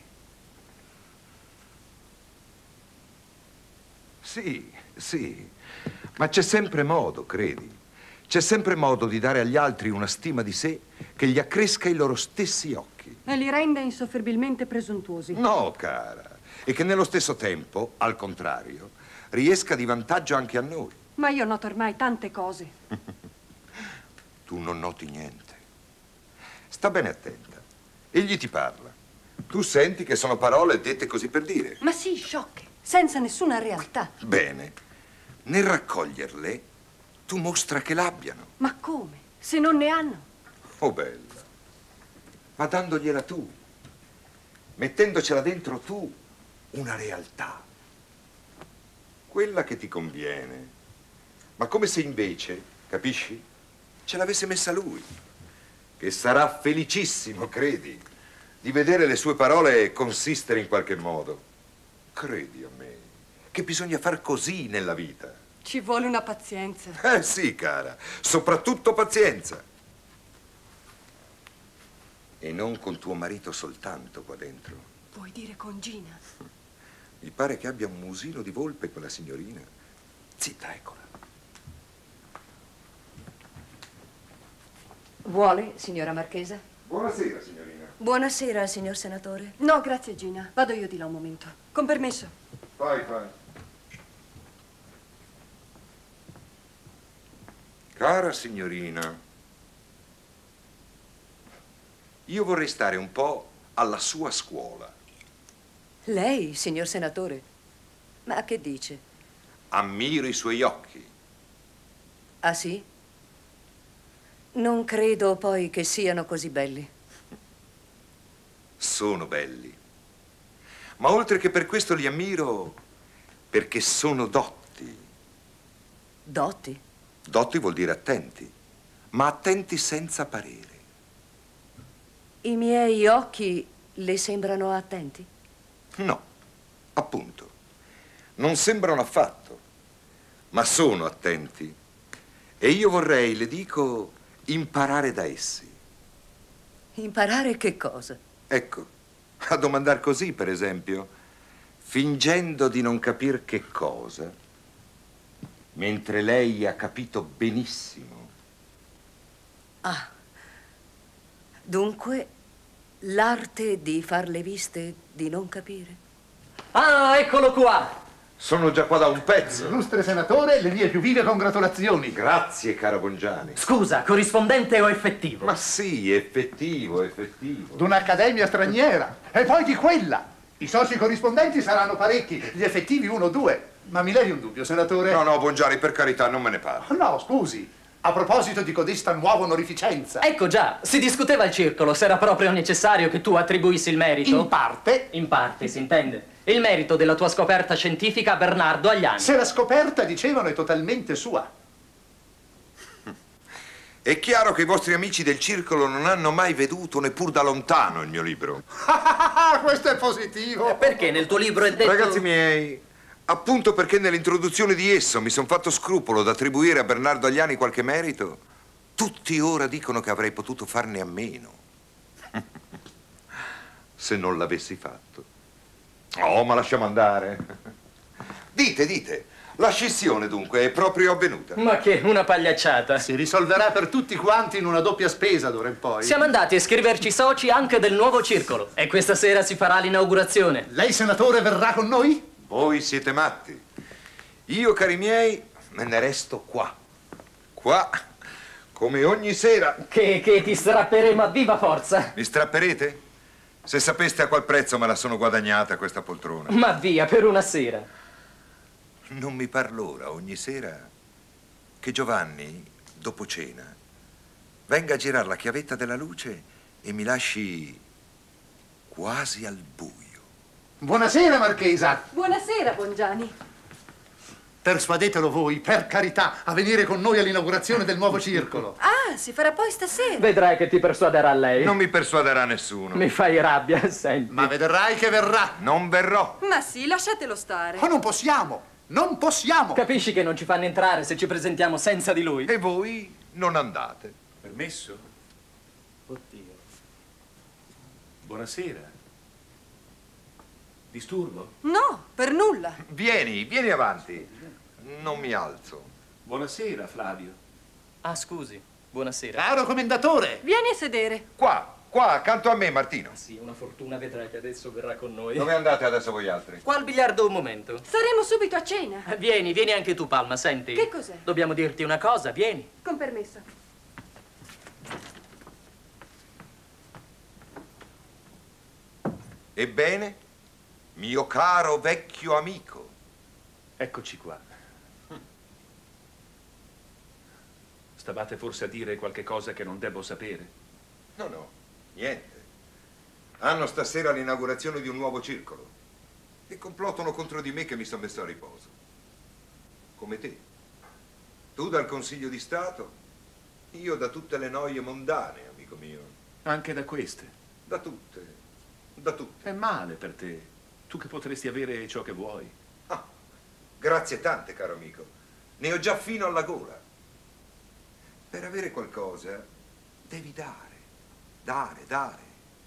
[SPEAKER 7] Sì, sì, ma c'è sempre modo, credi. C'è sempre modo di dare agli altri una stima di sé che gli accresca i loro stessi occhi.
[SPEAKER 6] E li rende insofferbilmente presuntuosi.
[SPEAKER 7] No, cara, e che nello stesso tempo, al contrario, riesca di vantaggio anche a noi.
[SPEAKER 6] Ma io noto ormai tante cose.
[SPEAKER 7] Tu non noti niente. Sta bene attenta. Egli ti parla. Tu senti che sono parole dette così per dire.
[SPEAKER 6] Ma sì, sciocche, senza nessuna realtà.
[SPEAKER 7] Bene. Nel raccoglierle, tu mostra che l'abbiano.
[SPEAKER 6] Ma come? Se non ne hanno?
[SPEAKER 7] Oh, bella. Ma dandogliela tu, mettendocela dentro tu, una realtà. Quella che ti conviene. Ma come se invece, capisci, ce l'avesse messa lui. Che sarà felicissimo, credi, di vedere le sue parole consistere in qualche modo. Credi a me, che bisogna far così nella vita.
[SPEAKER 6] Ci vuole una pazienza.
[SPEAKER 7] Eh sì, cara, soprattutto pazienza. E non con tuo marito soltanto qua dentro.
[SPEAKER 6] Vuoi dire con Gina?
[SPEAKER 7] Mi pare che abbia un musino di volpe quella signorina. Zitta, eccola.
[SPEAKER 3] Vuole, signora Marchesa?
[SPEAKER 7] Buonasera, signorina.
[SPEAKER 3] Buonasera, signor senatore.
[SPEAKER 6] No, grazie Gina. Vado io di là un momento. Con permesso.
[SPEAKER 7] Vai, vai. Cara signorina, io vorrei stare un po' alla sua scuola.
[SPEAKER 3] Lei, signor senatore? Ma che dice?
[SPEAKER 7] Ammiro i suoi occhi.
[SPEAKER 3] Ah sì? Non credo poi che siano così belli.
[SPEAKER 7] Sono belli. Ma oltre che per questo li ammiro, perché sono dotti.
[SPEAKER 3] Dotti?
[SPEAKER 7] Dotti vuol dire attenti, ma attenti senza parere.
[SPEAKER 3] I miei occhi le sembrano attenti?
[SPEAKER 7] No, appunto. Non sembrano affatto, ma sono attenti. E io vorrei, le dico, imparare da essi.
[SPEAKER 3] Imparare che cosa?
[SPEAKER 7] Ecco, a domandar così, per esempio, fingendo di non capir che cosa, mentre lei ha capito benissimo.
[SPEAKER 3] Ah, dunque l'arte di far le viste di non capire?
[SPEAKER 4] Ah, eccolo qua!
[SPEAKER 7] Sono già qua da un pezzo.
[SPEAKER 8] Illustre senatore, le mie più vive congratulazioni.
[SPEAKER 7] Grazie, caro Bongiani.
[SPEAKER 4] Scusa, corrispondente o effettivo?
[SPEAKER 7] Ma sì, effettivo, effettivo.
[SPEAKER 8] D'un'accademia straniera. E poi di quella. I soci corrispondenti saranno parecchi, gli effettivi uno o due. Ma mi levi un dubbio, senatore?
[SPEAKER 7] No, no, Bongiani, per carità, non me ne parli.
[SPEAKER 8] No, scusi. A proposito di codesta nuova onorificenza.
[SPEAKER 4] Ecco già, si discuteva al circolo se era proprio necessario che tu attribuissi il merito.
[SPEAKER 8] In parte.
[SPEAKER 4] In parte, si intende. Il merito della tua scoperta scientifica a Bernardo Agliani.
[SPEAKER 8] Se la scoperta, dicevano, è totalmente sua.
[SPEAKER 7] È chiaro che i vostri amici del circolo non hanno mai veduto neppur da lontano il mio libro.
[SPEAKER 8] Questo è positivo.
[SPEAKER 4] Perché nel tuo libro è detto...
[SPEAKER 7] Ragazzi miei, appunto perché nell'introduzione di esso mi sono fatto scrupolo ad attribuire a Bernardo Agliani qualche merito, tutti ora dicono che avrei potuto farne a meno. Se non l'avessi fatto. Oh, ma lasciamo andare. Dite, dite, la scissione dunque è proprio avvenuta.
[SPEAKER 4] Ma che, una pagliacciata.
[SPEAKER 8] Si risolverà per tutti quanti in una doppia spesa d'ora in poi.
[SPEAKER 4] Siamo andati a iscriverci soci anche del nuovo circolo e questa sera si farà l'inaugurazione.
[SPEAKER 8] Lei, senatore, verrà con noi?
[SPEAKER 7] Voi siete matti. Io, cari miei, me ne resto qua. Qua, come ogni sera.
[SPEAKER 4] Che, che ti strapperemo a viva forza.
[SPEAKER 7] Mi strapperete? Se sapeste a qual prezzo me la sono guadagnata questa poltrona.
[SPEAKER 4] Ma via, per una sera.
[SPEAKER 7] Non mi par l'ora ogni sera che Giovanni, dopo cena, venga a girare la chiavetta della luce e mi lasci quasi al buio.
[SPEAKER 8] Buonasera, Marchesa.
[SPEAKER 6] Buonasera, Bongiani.
[SPEAKER 8] Persuadetelo voi, per carità, a venire con noi all'inaugurazione del nuovo circolo.
[SPEAKER 6] Ah, si farà poi stasera.
[SPEAKER 4] Vedrai che ti persuaderà lei.
[SPEAKER 7] Non mi persuaderà nessuno.
[SPEAKER 4] Mi fai rabbia, senti.
[SPEAKER 8] Ma vedrai che verrà.
[SPEAKER 7] Non verrò.
[SPEAKER 6] Ma sì, lasciatelo stare.
[SPEAKER 8] Ma non possiamo, non possiamo.
[SPEAKER 4] Capisci che non ci fanno entrare se ci presentiamo senza di lui?
[SPEAKER 7] E voi non andate.
[SPEAKER 5] Permesso? Oddio. Buonasera. Disturbo?
[SPEAKER 6] No, per nulla.
[SPEAKER 7] Vieni, vieni avanti. Non mi alzo.
[SPEAKER 5] Buonasera, Flavio.
[SPEAKER 4] Ah, scusi. Buonasera.
[SPEAKER 8] Caro commendatore.
[SPEAKER 6] Vieni a sedere.
[SPEAKER 7] Qua, qua, accanto a me, Martino.
[SPEAKER 4] Sì, una fortuna vedrai che adesso verrà con noi.
[SPEAKER 7] Dove andate adesso voi altri?
[SPEAKER 4] Qua al biliardo un momento.
[SPEAKER 6] Saremo subito a cena.
[SPEAKER 4] Vieni, vieni anche tu, Palma, senti.
[SPEAKER 6] Che cos'è?
[SPEAKER 4] Dobbiamo dirti una cosa, vieni.
[SPEAKER 6] Con permesso.
[SPEAKER 7] Ebbene, mio caro vecchio amico.
[SPEAKER 5] Eccoci qua. Stavate forse a dire qualche cosa che non devo sapere?
[SPEAKER 7] No, no, niente. Hanno stasera l'inaugurazione di un nuovo circolo e complottano contro di me che mi sono messo a riposo. Come te. Tu dal Consiglio di Stato, io da tutte le noie mondane, amico mio.
[SPEAKER 5] Anche da queste.
[SPEAKER 7] Da tutte, da tutte.
[SPEAKER 5] È male per te. Tu che potresti avere ciò che vuoi.
[SPEAKER 7] Ah, grazie tante, caro amico. Ne ho già fino alla gola. Per avere qualcosa devi dare, dare, dare.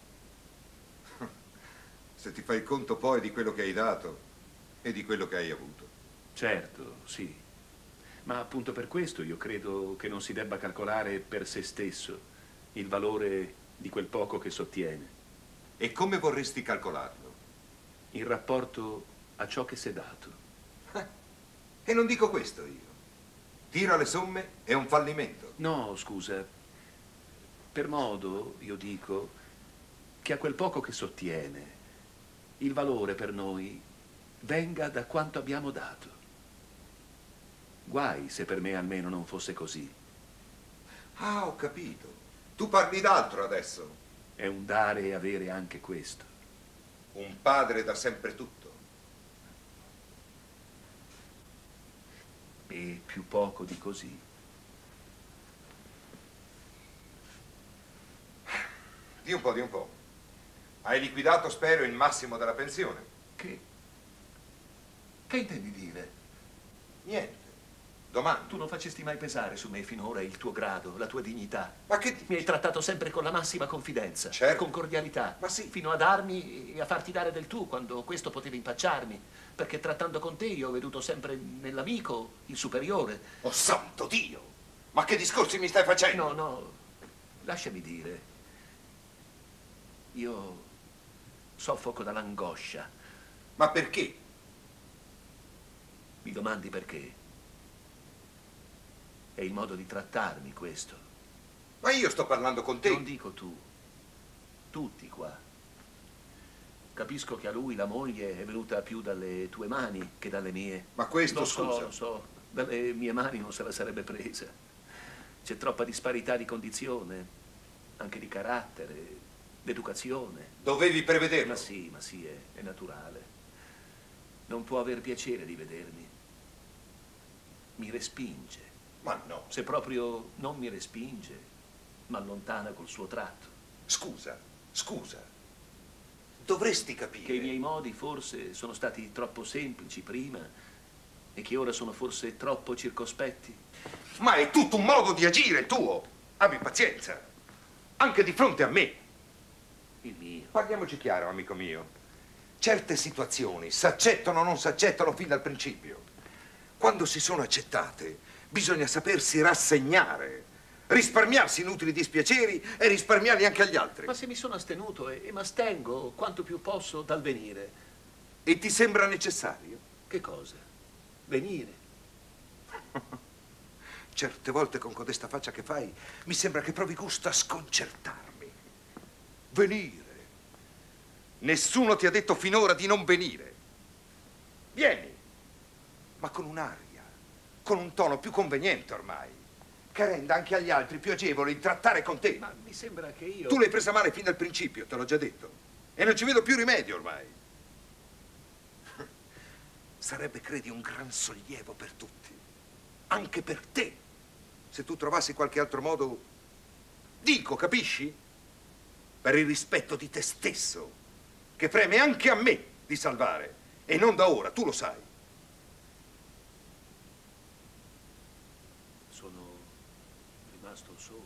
[SPEAKER 7] Se ti fai conto poi di quello che hai dato e di quello che hai avuto.
[SPEAKER 5] Certo, sì. Ma appunto per questo io credo che non si debba calcolare per se stesso il valore di quel poco che sottiene.
[SPEAKER 7] E come vorresti calcolarlo?
[SPEAKER 5] In rapporto a ciò che si è dato.
[SPEAKER 7] E non dico questo io. Tiro alle somme è un fallimento.
[SPEAKER 5] No, scusa. Per modo, io dico, che a quel poco che sottiene, il valore per noi venga da quanto abbiamo dato. Guai se per me almeno non fosse così.
[SPEAKER 7] Ah, ho capito. Tu parli d'altro adesso.
[SPEAKER 5] È un dare e avere anche questo.
[SPEAKER 7] Un padre dà sempre tutto.
[SPEAKER 5] E più poco di così.
[SPEAKER 7] Di un po', di un po'. Hai liquidato, spero, il massimo della pensione.
[SPEAKER 5] Che? Che intendi dire?
[SPEAKER 7] Niente. Domani.
[SPEAKER 5] Tu non facesti mai pesare su me finora il tuo grado, la tua dignità.
[SPEAKER 7] Ma che dici?
[SPEAKER 5] Mi hai trattato sempre con la massima confidenza,
[SPEAKER 7] Certo.
[SPEAKER 5] con cordialità.
[SPEAKER 7] Ma sì.
[SPEAKER 5] Fino a darmi e a farti dare del tu quando questo poteva impacciarmi. Perché trattando con te io ho veduto sempre nell'amico il superiore.
[SPEAKER 7] Oh, santo Dio! Ma che discorsi mi stai facendo?
[SPEAKER 5] No, no, lasciami dire. Io soffoco dall'angoscia.
[SPEAKER 7] Ma perché?
[SPEAKER 5] Mi domandi perché? È il modo di trattarmi questo.
[SPEAKER 7] Ma io sto parlando con te.
[SPEAKER 5] Non dico tu, tutti qua. Capisco che a lui la moglie è venuta più dalle tue mani che dalle mie.
[SPEAKER 7] Ma questo,
[SPEAKER 5] lo so,
[SPEAKER 7] scusa.
[SPEAKER 5] lo so, dalle mie mani non se la sarebbe presa. C'è troppa disparità di condizione, anche di carattere, d'educazione.
[SPEAKER 7] Dovevi prevederlo.
[SPEAKER 5] Ma sì, ma sì, è, è naturale. Non può aver piacere di vedermi. Mi respinge.
[SPEAKER 7] Ma no.
[SPEAKER 5] Se proprio non mi respinge, mi allontana col suo tratto.
[SPEAKER 7] Scusa, scusa. Dovresti capire.
[SPEAKER 5] Che i miei modi forse sono stati troppo semplici prima e che ora sono forse troppo circospetti.
[SPEAKER 7] Ma è tutto un modo di agire tuo. Abbi pazienza. Anche di fronte a me.
[SPEAKER 5] Il mio.
[SPEAKER 7] Parliamoci chiaro, amico mio. Certe situazioni s'accettano o non s'accettano fin dal principio. Quando si sono accettate, bisogna sapersi rassegnare, risparmiarsi inutili dispiaceri e risparmiarli anche agli altri.
[SPEAKER 5] Ma se mi sono astenuto e, e mi astengo quanto più posso dal venire.
[SPEAKER 7] E ti sembra necessario?
[SPEAKER 5] Che cosa? Venire?
[SPEAKER 7] Certe volte con codesta faccia che fai, mi sembra che provi gusto a sconcertarmi. Venire. Nessuno ti ha detto finora di non venire. Vieni, ma con un'aria, con un tono più conveniente ormai, che renda anche agli altri più agevole il trattare con te.
[SPEAKER 5] Ma mi sembra che io...
[SPEAKER 7] Tu l'hai presa male fin dal principio, te l'ho già detto. E non ci vedo più rimedio ormai. Sarebbe, credi, un gran sollievo per tutti. Anche per te. Se tu trovassi qualche altro modo... Dico, capisci? Per il rispetto di te stesso. Che preme anche a me di salvare. E non da ora, tu lo sai.
[SPEAKER 5] Sono rimasto solo.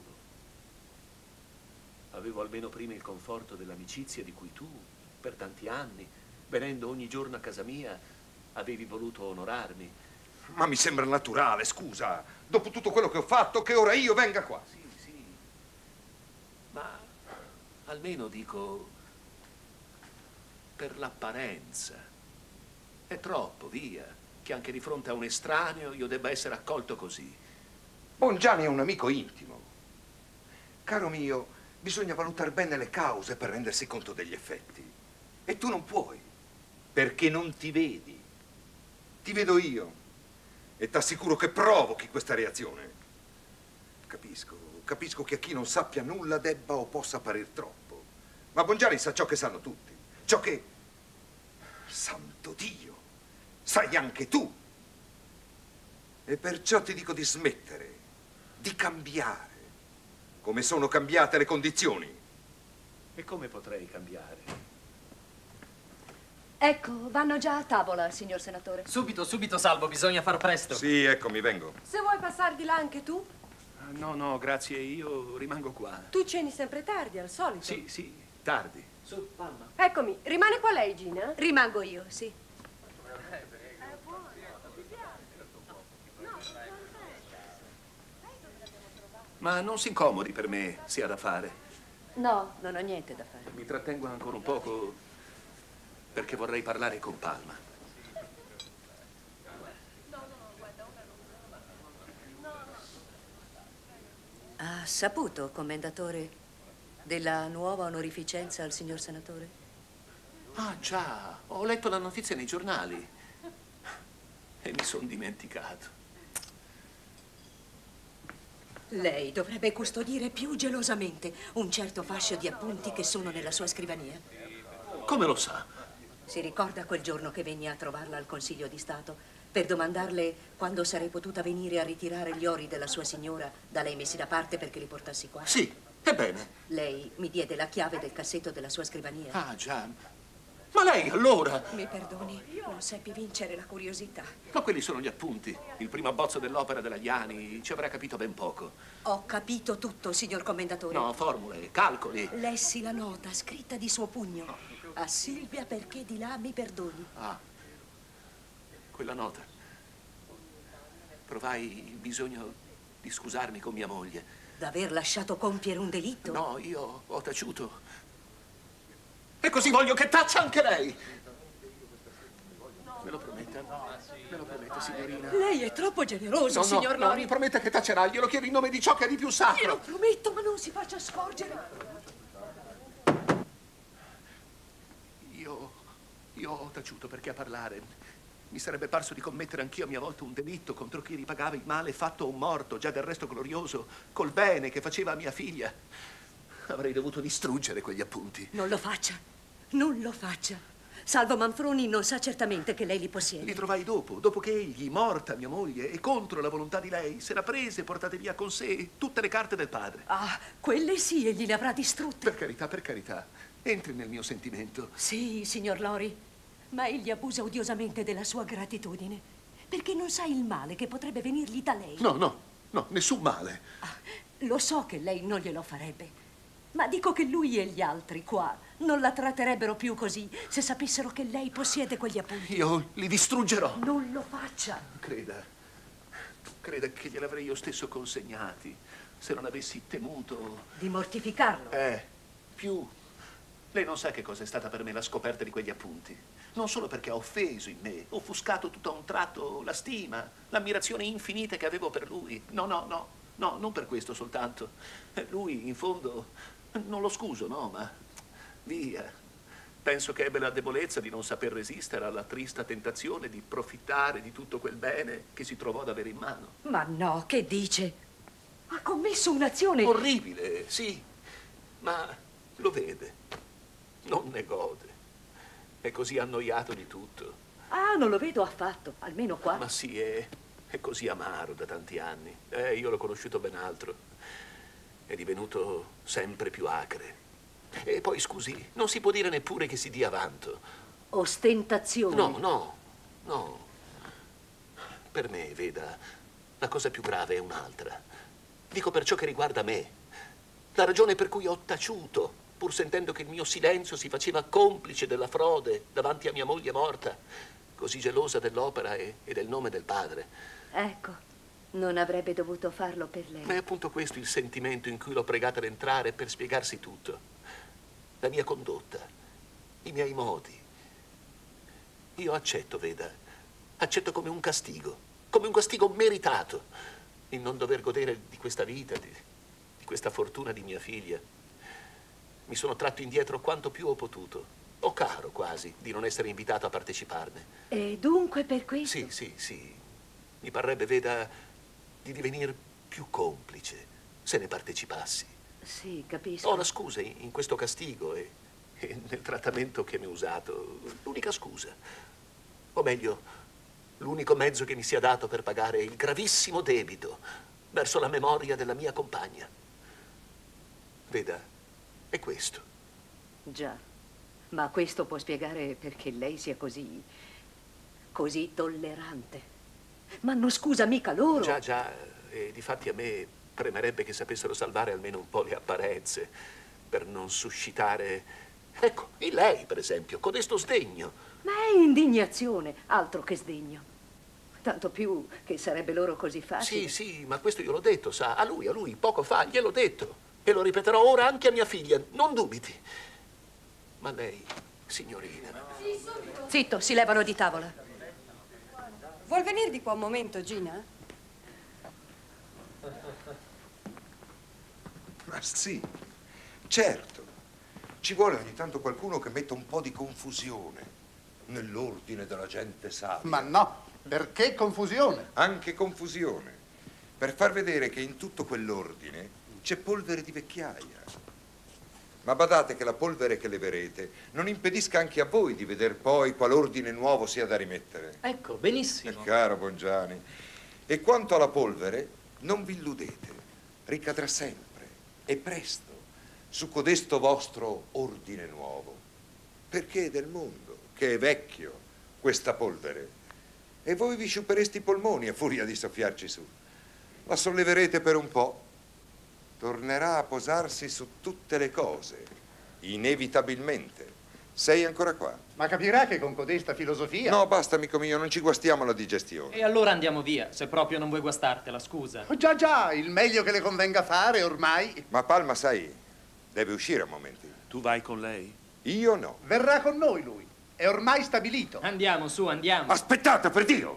[SPEAKER 5] Avevo almeno prima il conforto dell'amicizia di cui tu, per tanti anni, venendo ogni giorno a casa mia, avevi voluto onorarmi.
[SPEAKER 7] Ma mi sembra naturale, scusa, dopo tutto quello che ho fatto, che ora io venga qua.
[SPEAKER 5] Sì, sì. Ma almeno dico, per l'apparenza. È troppo, via, che anche di fronte a un estraneo io debba essere accolto così.
[SPEAKER 7] Bongiani è un amico intimo. Caro mio, bisogna valutare bene le cause per rendersi conto degli effetti. E tu non puoi, perché non ti vedi. Ti vedo io e t'assicuro che provochi questa reazione. Capisco, capisco che a chi non sappia nulla debba o possa apparir troppo. Ma Bongiani sa ciò che sanno tutti, ciò che... Santo Dio, sai anche tu. E perciò ti dico di smettere, di cambiare, come sono cambiate le condizioni.
[SPEAKER 5] E come potrei cambiare?
[SPEAKER 3] Ecco, vanno già a tavola, signor senatore.
[SPEAKER 4] Subito, subito, Salvo, bisogna far presto.
[SPEAKER 7] Sì, ecco, mi vengo.
[SPEAKER 6] Se vuoi passare di là anche tu,
[SPEAKER 5] No, no, grazie, io rimango qua.
[SPEAKER 6] tu ceni sempre tardi, al solito.
[SPEAKER 5] Sì, sì, tardi.
[SPEAKER 4] Su, Palma.
[SPEAKER 6] Eccomi, rimane qua lei, Gina?
[SPEAKER 3] Rimango io, sì.
[SPEAKER 5] Ma non si incomodi per me, se ha da fare.
[SPEAKER 3] No, non ho niente da fare.
[SPEAKER 5] Mi trattengo ancora un poco perché vorrei parlare con Palma.
[SPEAKER 3] Ha saputo, commendatore, della nuova onorificenza al signor senatore?
[SPEAKER 5] Ah, già, ho letto la notizia nei giornali e mi sono dimenticato.
[SPEAKER 9] Lei dovrebbe custodire più gelosamente un certo fascio di appunti che sono nella sua scrivania.
[SPEAKER 5] Come lo sa?
[SPEAKER 9] Si ricorda quel giorno che venni a trovarla al Consiglio di Stato per domandarle quando sarei potuta venire a ritirare gli ori della sua signora da lei messi da parte perché li portassi qua?
[SPEAKER 5] Sì, ebbene.
[SPEAKER 9] Lei mi diede la chiave del cassetto della sua scrivania.
[SPEAKER 5] Ah, già. Ma lei, allora?
[SPEAKER 9] Mi perdoni, non seppi vincere la curiosità.
[SPEAKER 5] Ma quelli sono gli appunti. Il primo abbozzo dell'opera della Liani ci avrà capito ben poco.
[SPEAKER 9] Ho capito tutto, signor commendatore.
[SPEAKER 5] No, formule, calcoli.
[SPEAKER 9] Lessi la nota scritta di suo pugno. A Silvia perché di là mi perdoni.
[SPEAKER 5] Ah, quella nota. Provai il bisogno di scusarmi con mia moglie.
[SPEAKER 9] D'aver lasciato compiere un delitto?
[SPEAKER 5] No, io ho taciuto. E così voglio che taccia anche lei. Me lo prometta? Me lo promette, signorina?
[SPEAKER 9] Lei è troppo generoso,
[SPEAKER 5] No, no,
[SPEAKER 9] signor
[SPEAKER 5] no,
[SPEAKER 9] Lori.
[SPEAKER 5] mi prometta che taccerà. Glielo chiedo in nome di ciò che è di più sacro.
[SPEAKER 9] Glielo prometto, ma non si faccia scorgere.
[SPEAKER 5] Io, io ho taciuto perché a parlare mi sarebbe parso di commettere anch'io a mia volta un delitto contro chi ripagava il male fatto a un morto, già del resto glorioso, col bene che faceva a mia figlia. Avrei dovuto distruggere quegli appunti.
[SPEAKER 9] Non lo faccia, non lo faccia. Salvo Manfroni non sa certamente che lei li
[SPEAKER 5] Li
[SPEAKER 9] possiede.
[SPEAKER 5] trovai dopo, dopo che egli, morta mia moglie, e contro la volontà di lei, se la prese e portate via con sé tutte le carte del padre.
[SPEAKER 9] Ah, quelle sì, egli le avrà distrutte.
[SPEAKER 5] Per carità, per carità, entri nel mio sentimento.
[SPEAKER 9] Sì, signor Lori, ma egli abusa odiosamente della sua gratitudine, perché non sa il male che potrebbe venirgli da lei.
[SPEAKER 5] No, no, no, nessun male.
[SPEAKER 9] Ah, lo so che lei non glielo farebbe, ma dico che lui e gli altri qua non la tratterebbero più così se sapessero che lei possiede quegli appunti.
[SPEAKER 5] Io li distruggerò.
[SPEAKER 9] Non lo faccia.
[SPEAKER 5] Creda, creda che gliel'avrei io stesso consegnati se non avessi temuto.
[SPEAKER 9] Di mortificarlo.
[SPEAKER 5] Eh, più. Lei non sa che cosa è stata per me la scoperta di quegli appunti. Non solo perché ha offeso in me, offuscato tutto a un tratto la stima, l'ammirazione infinita che avevo per lui. No, no, no, no, non per questo soltanto. Lui, in fondo, non lo scuso, no, ma via. Penso che ebbe la debolezza di non saper resistere alla trista tentazione di profittare di tutto quel bene che si trovò ad avere in mano.
[SPEAKER 9] Ma no, che dice? Ha commesso un'azione
[SPEAKER 5] orribile, sì, ma lo vede, non ne gode. È così annoiato di tutto.
[SPEAKER 9] Ah, non lo vedo affatto, almeno qua.
[SPEAKER 5] Ma sì, è, è così amaro da tanti anni. Eh, io l'ho conosciuto ben altro. È divenuto sempre più acre. E poi, scusi, non si può dire neppure che si dia vanto.
[SPEAKER 9] Ostentazione.
[SPEAKER 5] No, no, no. Per me, veda, la cosa più grave è un'altra. Dico per ciò che riguarda me. La ragione per cui ho taciuto, pur sentendo che il mio silenzio si faceva complice della frode davanti a mia moglie morta, così gelosa dell'opera e, e del nome del padre.
[SPEAKER 3] Ecco, non avrebbe dovuto farlo per lei.
[SPEAKER 5] Ma è appunto questo il sentimento in cui l'ho pregata ad entrare per spiegarsi tutto. La mia condotta, i miei modi. Io accetto, veda, accetto come un castigo, come un castigo meritato, il non dover godere di questa vita, di, di questa fortuna di mia figlia. Mi sono tratto indietro quanto più ho potuto. Ho caro quasi di non essere invitato a parteciparne.
[SPEAKER 3] E dunque per questo?
[SPEAKER 5] Sì, sì, sì. Mi parrebbe, veda, di divenire più complice se ne partecipassi.
[SPEAKER 3] Sì, capisco.
[SPEAKER 5] Ho la scusa in questo castigo e, e nel trattamento che mi ha usato. L'unica scusa. O meglio, l'unico mezzo che mi sia dato per pagare il gravissimo debito verso la memoria della mia compagna. Veda, è questo.
[SPEAKER 3] Già. Ma questo può spiegare perché lei sia così... così tollerante. Ma non scusa mica loro.
[SPEAKER 5] Già, già, e difatti a me premerebbe che sapessero salvare almeno un po' le apparenze, per non suscitare... Ecco, e lei, per esempio, codesto sdegno.
[SPEAKER 3] Ma è indignazione, altro che sdegno. Tanto più che sarebbe loro così facile.
[SPEAKER 5] Sì, sì, ma questo io l'ho detto, sa, a lui, a lui, poco fa, gliel'ho detto. E lo ripeterò ora anche a mia figlia, non dubiti. Ma lei, signorina...
[SPEAKER 6] Zitto, si levano di tavola. Vuol venire di qua un momento, Gina?
[SPEAKER 7] Ma sì, certo. Ci vuole ogni tanto qualcuno che metta un po' di confusione nell'ordine della gente savia.
[SPEAKER 8] Ma no, perché confusione?
[SPEAKER 7] Anche confusione, per far vedere che in tutto quell'ordine c'è polvere di vecchiaia. Ma badate che la polvere che leverete non impedisca anche a voi di veder poi qual ordine nuovo sia da rimettere.
[SPEAKER 4] Ecco, benissimo.
[SPEAKER 7] Eh, caro Bongiani. E quanto alla polvere, non vi illudete, ricadrà sempre, e presto, su codesto vostro ordine nuovo. Perché è del mondo, che è vecchio, questa polvere. E voi vi sciupereste i polmoni a furia di soffiarci su. La solleverete per un po'. Tornerà a posarsi su tutte le cose, inevitabilmente. Sei ancora qua?
[SPEAKER 8] Ma capirà che con codesta filosofia...
[SPEAKER 7] No, basta, amico mio, non ci guastiamo la digestione.
[SPEAKER 4] E allora andiamo via, se proprio non vuoi guastartela, scusa.
[SPEAKER 8] Oh, già, già, il meglio che le convenga fare ormai...
[SPEAKER 7] Ma Palma, sai, deve uscire a momenti.
[SPEAKER 5] Tu vai con lei?
[SPEAKER 7] Io no.
[SPEAKER 8] Verrà con noi lui, è ormai stabilito.
[SPEAKER 4] Andiamo, su, andiamo.
[SPEAKER 7] Aspettate, per Dio!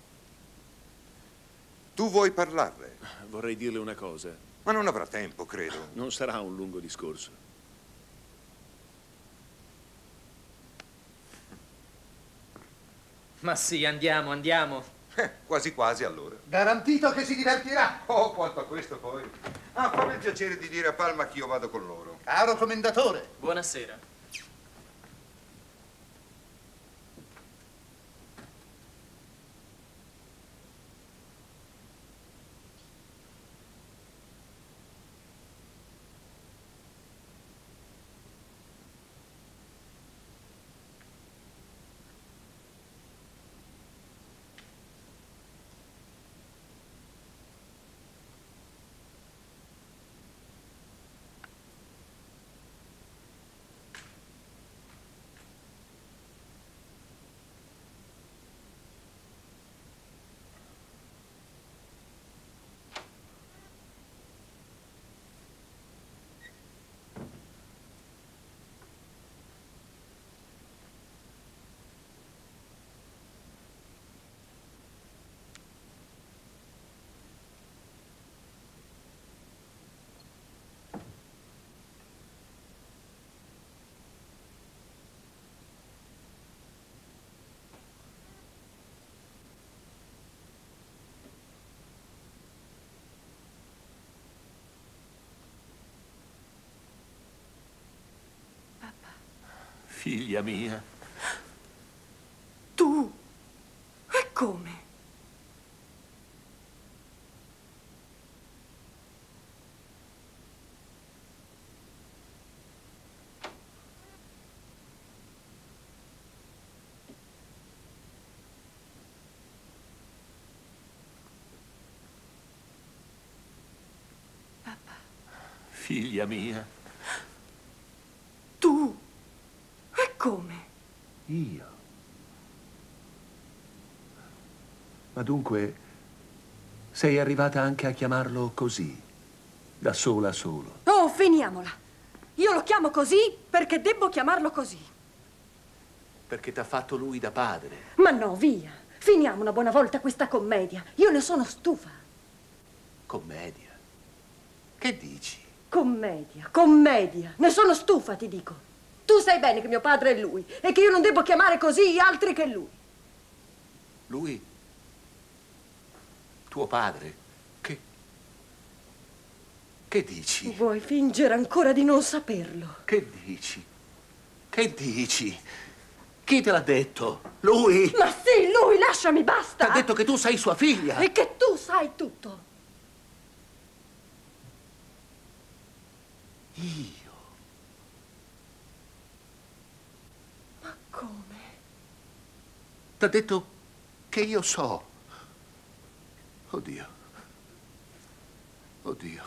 [SPEAKER 7] Tu vuoi parlarle?
[SPEAKER 5] Vorrei dirle una cosa.
[SPEAKER 7] Ma non avrà tempo, credo.
[SPEAKER 5] Non sarà un lungo discorso.
[SPEAKER 4] Ma sì, andiamo, andiamo.
[SPEAKER 7] Eh, quasi quasi allora.
[SPEAKER 8] Garantito che si divertirà.
[SPEAKER 7] Oh, quanto a questo poi. Ah, fammi il piacere di dire a Palma che io vado con loro.
[SPEAKER 8] Caro commendatore.
[SPEAKER 4] Buonasera.
[SPEAKER 5] Figlia mia.
[SPEAKER 6] Tu? E come?
[SPEAKER 5] Papà. Figlia mia.
[SPEAKER 6] Tu? E come?
[SPEAKER 5] Io? Ma dunque, sei arrivata anche a chiamarlo così, da sola a solo?
[SPEAKER 6] Oh, finiamola. Io lo chiamo così perché debbo chiamarlo così.
[SPEAKER 5] Perché t'ha fatto lui da padre.
[SPEAKER 6] Ma no, via. Finiamo una buona volta questa commedia. Io ne sono stufa.
[SPEAKER 5] Commedia? Che dici?
[SPEAKER 6] Commedia, commedia. Ne sono stufa, ti dico. Tu sai bene che mio padre è lui e che io non devo chiamare così gli altri che lui.
[SPEAKER 5] Lui? Tuo padre? Che... Che dici?
[SPEAKER 6] Vuoi fingere ancora di non saperlo?
[SPEAKER 5] Che dici? Che dici? Chi te l'ha detto? Lui?
[SPEAKER 6] Ma sì, lui, lasciami, basta!
[SPEAKER 5] T'ha detto che tu sei sua figlia!
[SPEAKER 6] E che tu sai tutto!
[SPEAKER 5] Io? T'ha detto che io so. Oddio. Oddio.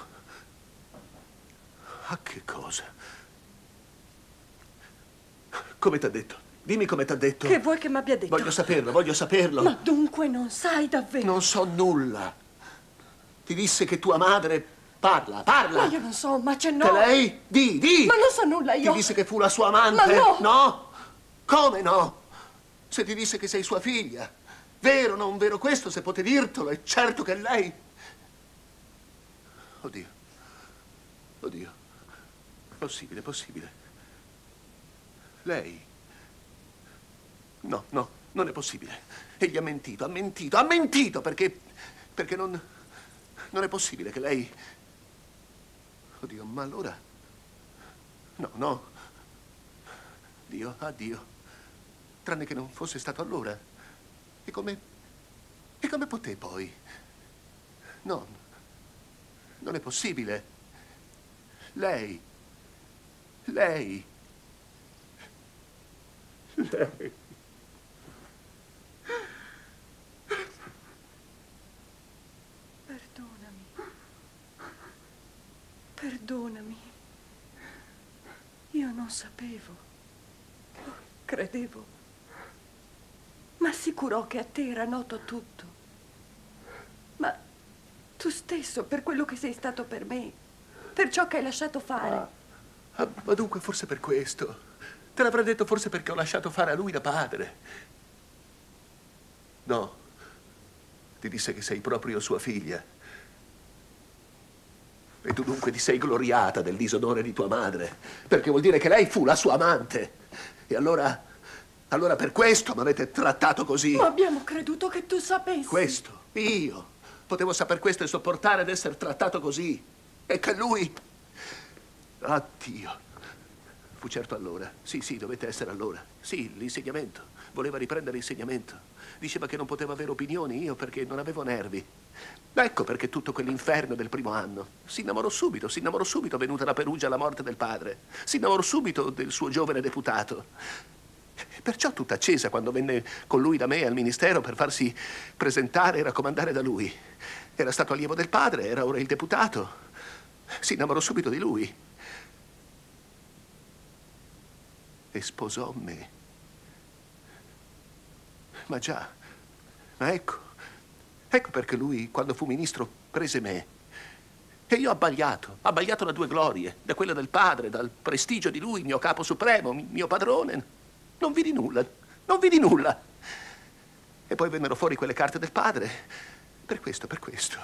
[SPEAKER 5] A che cosa? Come t'ha detto? Dimmi come t'ha detto.
[SPEAKER 6] Che vuoi che mi abbia detto?
[SPEAKER 5] Voglio saperlo, voglio saperlo.
[SPEAKER 6] Ma dunque non sai davvero?
[SPEAKER 5] Non so nulla. Ti disse che tua madre... Parla, parla!
[SPEAKER 6] Ma io non so, ma c'è no.
[SPEAKER 5] Che lei? Di, di!
[SPEAKER 6] Ma non so nulla io.
[SPEAKER 5] Ti disse che fu la sua amante?
[SPEAKER 6] Ma no!
[SPEAKER 5] No? Come no? Se ti disse che sei sua figlia. Vero, non vero questo, se poté dirtelo, è certo che lei... Oddio. Oddio. Possibile, possibile. Lei... No, no, non è possibile. Egli ha mentito, ha mentito, ha mentito perché... Perché non... Non è possibile che lei... Oddio, ma allora... No, no. Dio, addio. Tranne che non fosse stato allora. E come... E come poté poi? No. Non è possibile. Lei... Lei... Lei...
[SPEAKER 6] Perdonami. Perdonami. Io non sapevo. Credevo. Ma assicurò che a te era noto tutto. Ma tu stesso, per quello che sei stato per me, per ciò che hai lasciato fare.
[SPEAKER 5] Ah, ah, ma dunque forse per questo. Te l'avrà detto forse perché ho lasciato fare a lui da padre. No. Ti disse che sei proprio sua figlia. E tu dunque ti sei gloriata del disonore di tua madre, perché vuol dire che lei fu la sua amante. E allora... Allora per questo mi avete trattato così.
[SPEAKER 6] Ma abbiamo creduto che tu sapessi.
[SPEAKER 5] Questo? Io? Potevo saper questo e sopportare ad essere trattato così. E che lui... Addio. Fu certo allora. Sì, sì, dovete essere allora. Sì, l'insegnamento. Voleva riprendere l'insegnamento. Diceva che non poteva avere opinioni io perché non avevo nervi. Ecco perché tutto quell'inferno del primo anno. Si innamorò subito, si innamorò subito venuta da Perugia alla morte del padre. Si innamorò subito del suo giovane deputato. Perciò tutta accesa quando venne con lui da me al ministero per farsi presentare e raccomandare da lui. Era stato allievo del padre, era ora il deputato. Si innamorò subito di lui. E sposò me. Ma già, ma ecco, ecco perché lui, quando fu ministro, prese me. E io ho abbagliato, ho abbagliato da due glorie, da quella del padre, dal prestigio di lui, mio capo supremo, mio padrone. Non vidi nulla, non vidi nulla. E poi vennero fuori quelle carte del padre. Per questo, per questo.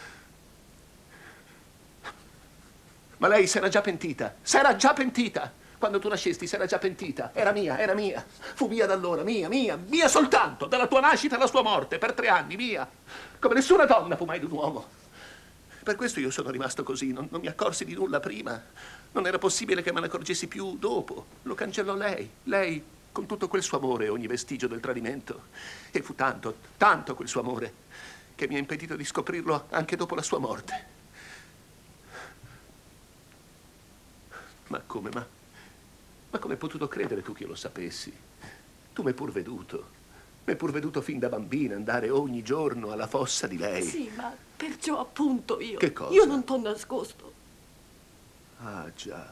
[SPEAKER 5] Ma lei s'era già pentita, s'era già pentita. Quando tu nascesti s'era già pentita. Era mia, era mia. Fu mia da allora, mia, mia, mia soltanto. Dalla tua nascita alla sua morte, per tre anni, mia. Come nessuna donna fu mai d'un uomo. Per questo io sono rimasto così, non, non mi accorsi di nulla prima. Non era possibile che me ne accorgessi più dopo. Lo cancellò lei, lei... con tutto quel suo amore e ogni vestigio del tradimento. E fu tanto, tanto quel suo amore, che mi ha impedito di scoprirlo anche dopo la sua morte. Ma come, ma... Ma come hai potuto credere tu che io lo sapessi? Tu m'hai pur veduto. M'hai pur veduto fin da bambina andare ogni giorno alla fossa di lei.
[SPEAKER 6] Sì, ma perciò appunto io...
[SPEAKER 5] Che cosa?
[SPEAKER 6] Io non t'ho nascosto.
[SPEAKER 5] Ah, già.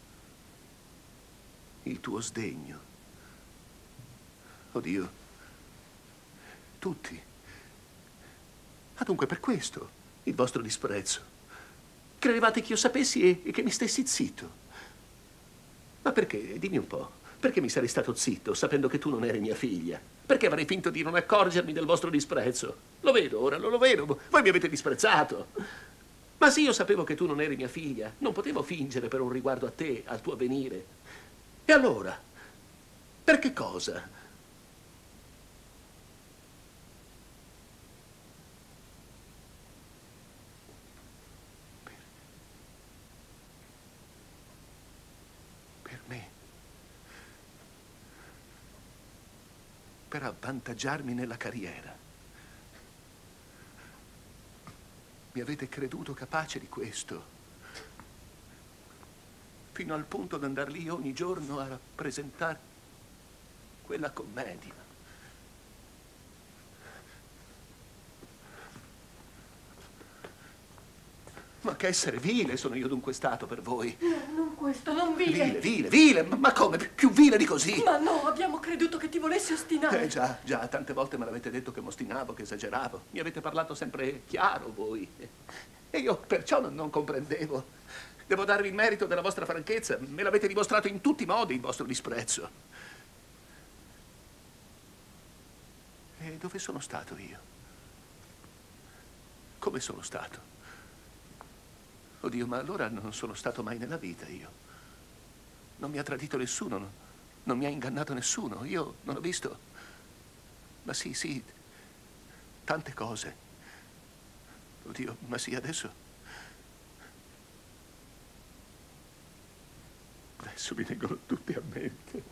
[SPEAKER 5] Il tuo sdegno. Oddio. Tutti. Ah, dunque per questo, il vostro disprezzo. Credevate che io sapessi e, e che mi stessi zitto. Ma perché? Dimmi un po'. Perché mi sarei stato zitto, sapendo che tu non eri mia figlia? Perché avrei finto di non accorgermi del vostro disprezzo? Lo vedo ora, lo, lo vedo. Voi mi avete disprezzato. Ma se io sapevo che tu non eri mia figlia, non potevo fingere per un riguardo a te, al tuo avvenire. E allora? Per che cosa? Per avvantaggiarmi nella carriera. Mi avete creduto capace di questo, fino al punto di andar lì ogni giorno a rappresentare quella commedia. Ma che essere vile sono io dunque stato per voi.
[SPEAKER 6] No, non questo, non vile.
[SPEAKER 5] Vile, vile, vile. Ma, ma come? Più vile di così?
[SPEAKER 6] Ma no, abbiamo creduto che ti volessi ostinare.
[SPEAKER 5] Eh già, già, tante volte me l'avete detto che m'ostinavo, che esageravo. Mi avete parlato sempre chiaro voi. E io perciò non, non comprendevo. Devo darvi il merito della vostra franchezza. Me l'avete dimostrato in tutti i modi il vostro disprezzo. E dove sono stato io? Come sono stato? Oddio, ma allora non sono stato mai nella vita io. Non mi ha tradito nessuno, no? Non mi ha ingannato nessuno. Io non ho visto... Ma sì, sì, tante cose. Oddio, ma sì, adesso... Adesso mi vengono tutte a mente.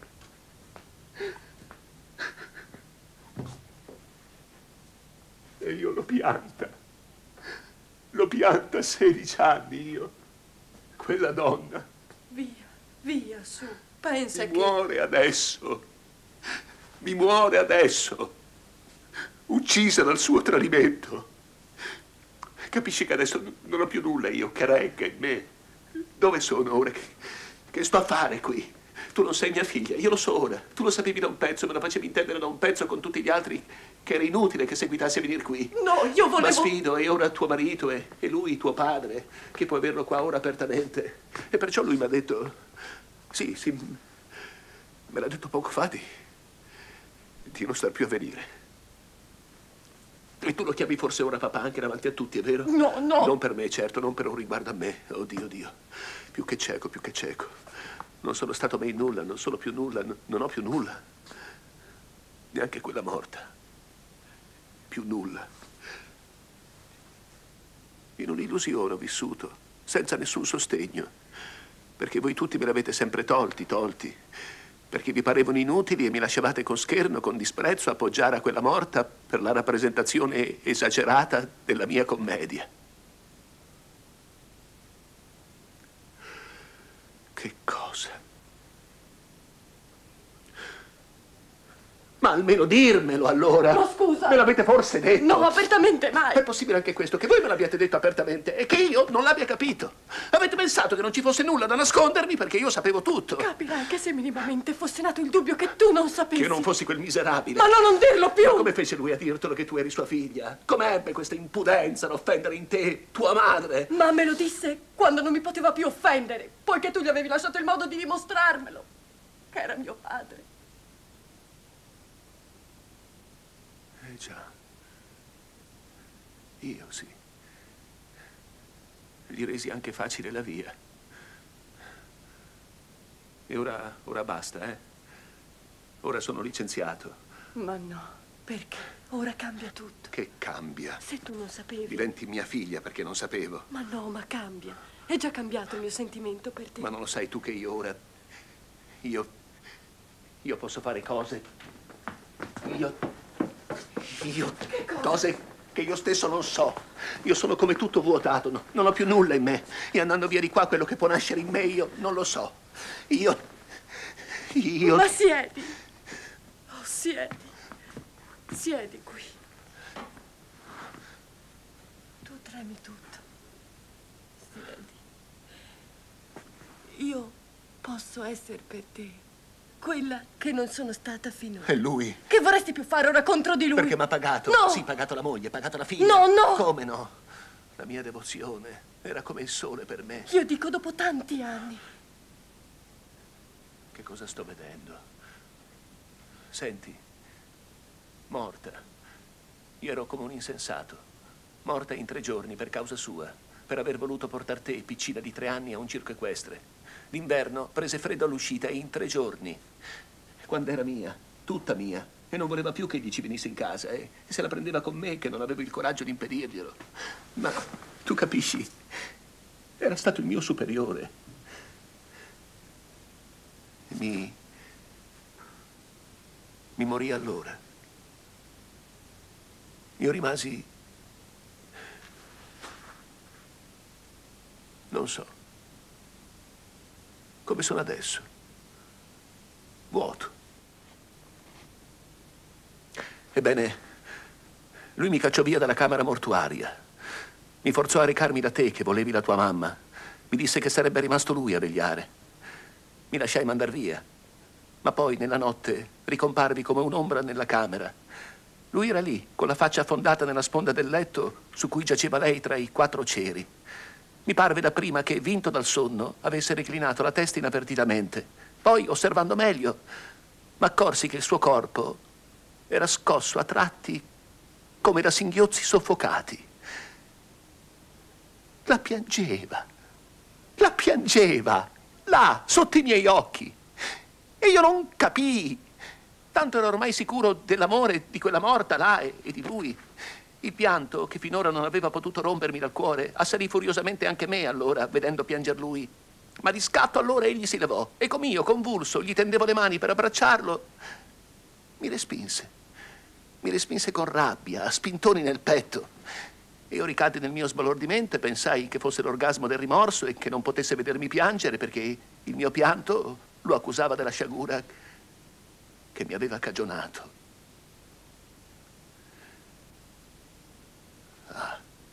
[SPEAKER 5] E io l'ho pianta. L'ho pianta a sedici anni io. Quella donna.
[SPEAKER 6] Via, via, su. Pensa
[SPEAKER 5] Mi
[SPEAKER 6] che...
[SPEAKER 5] muore adesso. Mi muore adesso. Uccisa dal suo tradimento. Capisci che adesso non ho più nulla io che regga in me. Dove sono ora? Che, che sto a fare qui? Tu non sei mia figlia, io lo so ora. Tu lo sapevi da un pezzo, me lo facevi intendere da un pezzo con tutti gli altri che era inutile che seguitassi a venire qui.
[SPEAKER 6] No, io volevo...
[SPEAKER 5] Ma sfido, e ora tuo marito e, e lui, tuo padre, che puoi averlo qua ora apertamente. E perciò lui mi ha detto... Sì, sì, me l'ha detto poco fa di... di non star più a venire. E tu lo chiami forse ora papà anche davanti a tutti, è vero?
[SPEAKER 6] No, no.
[SPEAKER 5] Non per me, certo, non per un riguardo a me. Oh Dio, Dio. Più che cieco, più che cieco. Non sono stato mai in nulla, non sono più nulla, non ho più nulla. Neanche quella morta. Più nulla. In un'illusione ho vissuto, senza nessun sostegno. Perché voi tutti me l'avete sempre tolti, tolti. Perché vi parevano inutili e mi lasciavate con scherno, con disprezzo, appoggiare a quella morta per la rappresentazione esagerata della mia commedia. Che cosa? Ma almeno dirmelo allora.
[SPEAKER 6] Ma scusa.
[SPEAKER 5] Me l'avete forse detto?
[SPEAKER 6] No, apertamente mai.
[SPEAKER 5] È possibile anche questo, che voi me l'abbiate detto apertamente e che io non l'abbia capito. Avete pensato che non ci fosse nulla da nascondermi perché io sapevo tutto.
[SPEAKER 6] Capita anche se minimamente fosse nato il dubbio che tu non sapessi.
[SPEAKER 5] Che io non fossi quel miserabile.
[SPEAKER 6] Ma no, non dirlo più.
[SPEAKER 5] Ma come fece lui a dirtelo che tu eri sua figlia? Come ebbe questa impudenza ad offendere in te tua madre?
[SPEAKER 6] Ma me lo disse quando non mi poteva più offendere, poiché tu gli avevi lasciato il modo di dimostrarmelo, che era mio padre.
[SPEAKER 5] Eh già. Io sì. Gli resi anche facile la via. E ora, ora basta, eh? Ora sono licenziato.
[SPEAKER 6] Ma no, perché? Ora cambia tutto.
[SPEAKER 5] Che cambia?
[SPEAKER 6] Se tu non sapevi...
[SPEAKER 5] Diventi mia figlia perché non sapevo.
[SPEAKER 6] Ma no, ma cambia. È già cambiato il mio sentimento per te.
[SPEAKER 5] Ma non lo sai tu che io ora... Io... Io posso fare cose... Io... Io...
[SPEAKER 6] Che cosa?
[SPEAKER 5] Cose che io stesso non so. Io sono come tutto vuotato, no? Non ho più nulla in me. E andando via di qua quello che può nascere in me io non lo so. Io... Io...
[SPEAKER 6] Ma siedi. Oh, siedi. Siedi qui. Tu tremi tutto. Siedi. Io posso essere per te quella che non sono stata finora.
[SPEAKER 5] E lui?
[SPEAKER 6] Che vorresti più fare ora contro di lui?
[SPEAKER 5] Perché mi ha pagato?
[SPEAKER 6] No!
[SPEAKER 5] Sì, pagato la moglie, pagato la figlia.
[SPEAKER 6] No, no!
[SPEAKER 5] Come no? La mia devozione era come il sole per me.
[SPEAKER 6] Io dico dopo tanti anni.
[SPEAKER 5] Che cosa sto vedendo? Senti, morta. Io ero come un insensato. Morta in tre giorni per causa sua, per aver voluto portar te, piccina di tre anni, a un circo equestre. D'inverno prese freddo all'uscita e in tre giorni, quando era mia, tutta mia, e non voleva più che gli ci venisse in casa, e se la prendeva con me che non avevo il coraggio di impedirglielo. Ma tu capisci, era stato il mio superiore. Mi... mi morì allora. Io rimasi... non so. Come sono adesso. Vuoto. Ebbene, lui mi cacciò via dalla camera mortuaria. Mi forzò a recarmi da te, che volevi la tua mamma. Mi disse che sarebbe rimasto lui a vegliare. Mi lasciai mandar via. Ma poi, nella notte, ricomparvi come un'ombra nella camera. Lui era lì, con la faccia affondata nella sponda del letto, su cui giaceva lei tra i quattro ceri. Mi parve dapprima che, vinto dal sonno, avesse reclinato la testa inavvertitamente. Poi, osservando meglio, m'accorsi che il suo corpo era scosso a tratti come da singhiozzi soffocati. La piangeva, la piangeva, là, sotto i miei occhi. E io non capii. Tanto ero ormai sicuro dell'amore di quella morta là e, e di lui. Il pianto, che finora non aveva potuto rompermi dal cuore, assalì furiosamente anche me allora, vedendo pianger lui. Ma di scatto allora egli si levò e com'io, convulso, gli tendevo le mani per abbracciarlo, mi respinse. Mi respinse con rabbia, a spintoni nel petto. E io ricaddi nel mio sbalordimento e pensai che fosse l'orgasmo del rimorso e che non potesse vedermi piangere perché il mio pianto lo accusava della sciagura che mi aveva cagionato. Ah.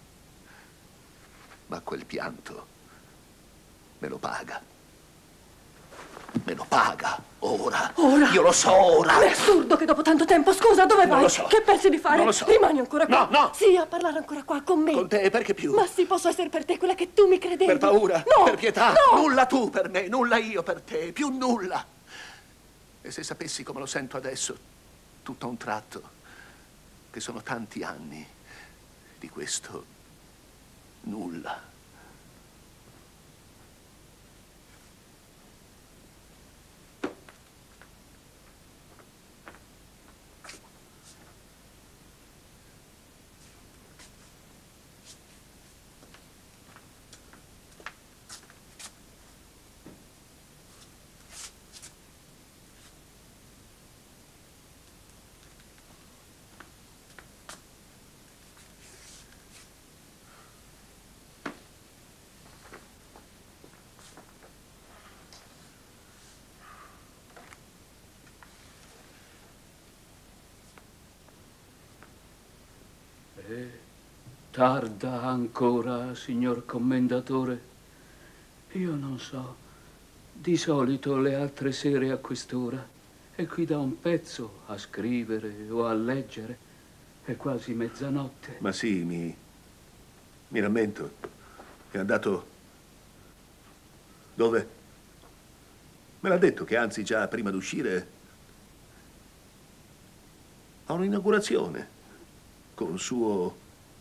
[SPEAKER 5] Ma quel pianto me lo paga. Me lo paga, ora.
[SPEAKER 6] Ora?
[SPEAKER 5] Io lo so, ora.
[SPEAKER 6] È assurdo che dopo tanto tempo, scusa, dove
[SPEAKER 5] Non
[SPEAKER 6] vai?
[SPEAKER 5] lo so.
[SPEAKER 6] Che pensi di fare?
[SPEAKER 5] Non lo so.
[SPEAKER 6] Rimani ancora qua.
[SPEAKER 5] No, no.
[SPEAKER 6] Sì, a parlare ancora qua con me.
[SPEAKER 5] Con te, perché più?
[SPEAKER 6] Ma sì, posso essere per te quella che tu mi credevi.
[SPEAKER 5] Per paura,
[SPEAKER 6] No,
[SPEAKER 5] per pietà.
[SPEAKER 6] no.
[SPEAKER 5] Nulla tu per me, nulla io per te, più nulla. E se sapessi come lo sento adesso, tutto a un tratto, che sono tanti anni di questo nulla.
[SPEAKER 10] Tarda ancora, signor commendatore? Io non so. Di solito le altre sere a quest'ora è qui da un pezzo a scrivere o a leggere. È quasi mezzanotte.
[SPEAKER 5] Ma sì, mi... mi rammento. È andato... Dove? Me l'ha detto che anzi già prima d'uscire ha un'inaugurazione con suo...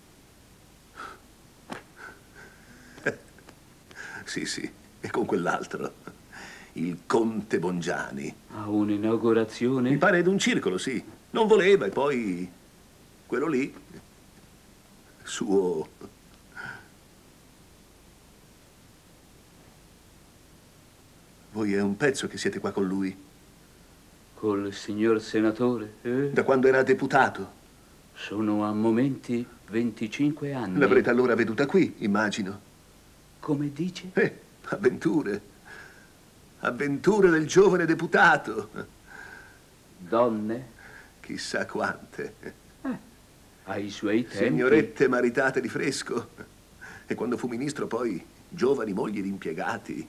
[SPEAKER 5] Sì, sì, e con quell'altro, il conte Bongiani.
[SPEAKER 10] Ha un'inaugurazione?
[SPEAKER 5] Mi pare d'un circolo, sì. Non voleva e poi quello lì, suo... Voi è un pezzo che siete qua con lui?
[SPEAKER 10] Col signor senatore? Eh?
[SPEAKER 5] Da quando era deputato?
[SPEAKER 10] Sono a momenti venticinque anni.
[SPEAKER 5] L'avrete allora veduta qui, immagino.
[SPEAKER 10] Come dice?
[SPEAKER 5] Eh, avventure. Avventure del giovane deputato.
[SPEAKER 10] Donne?
[SPEAKER 5] Chissà quante.
[SPEAKER 10] Eh, ai suoi tempi.
[SPEAKER 5] Signorette maritate di fresco. E quando fu ministro poi giovani mogli di impiegati.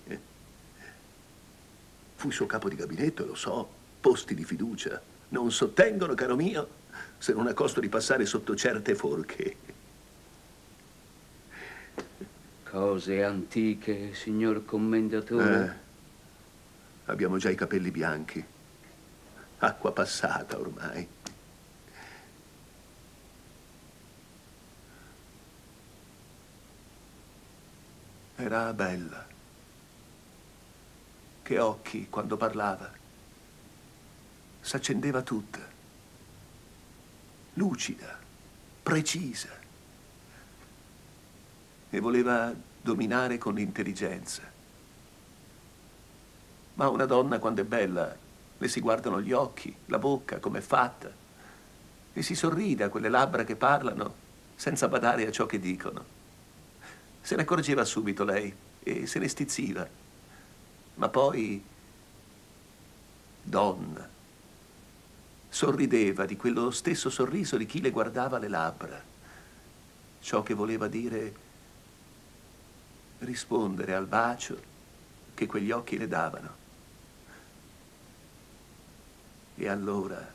[SPEAKER 5] Fu suo capo di gabinetto, lo so. Posti di fiducia. Non sottengono, caro mio, se non a costo di passare sotto certe forche.
[SPEAKER 10] Cose antiche, signor commendatore.
[SPEAKER 5] Eh, abbiamo già i capelli bianchi. Acqua passata ormai. Era bella. Che occhi quando parlava. S'accendeva tutta. Lucida, precisa. E voleva dominare con l'intelligenza. Ma una donna, quando è bella, le si guardano gli occhi, la bocca, com'è fatta, e si sorride a quelle labbra che parlano senza badare a ciò che dicono. Se ne accorgeva subito lei e se ne stizziva. Ma poi, donna, sorrideva di quello stesso sorriso di chi le guardava le labbra. Ciò che voleva dire rispondere al bacio che quegli occhi le davano. E allora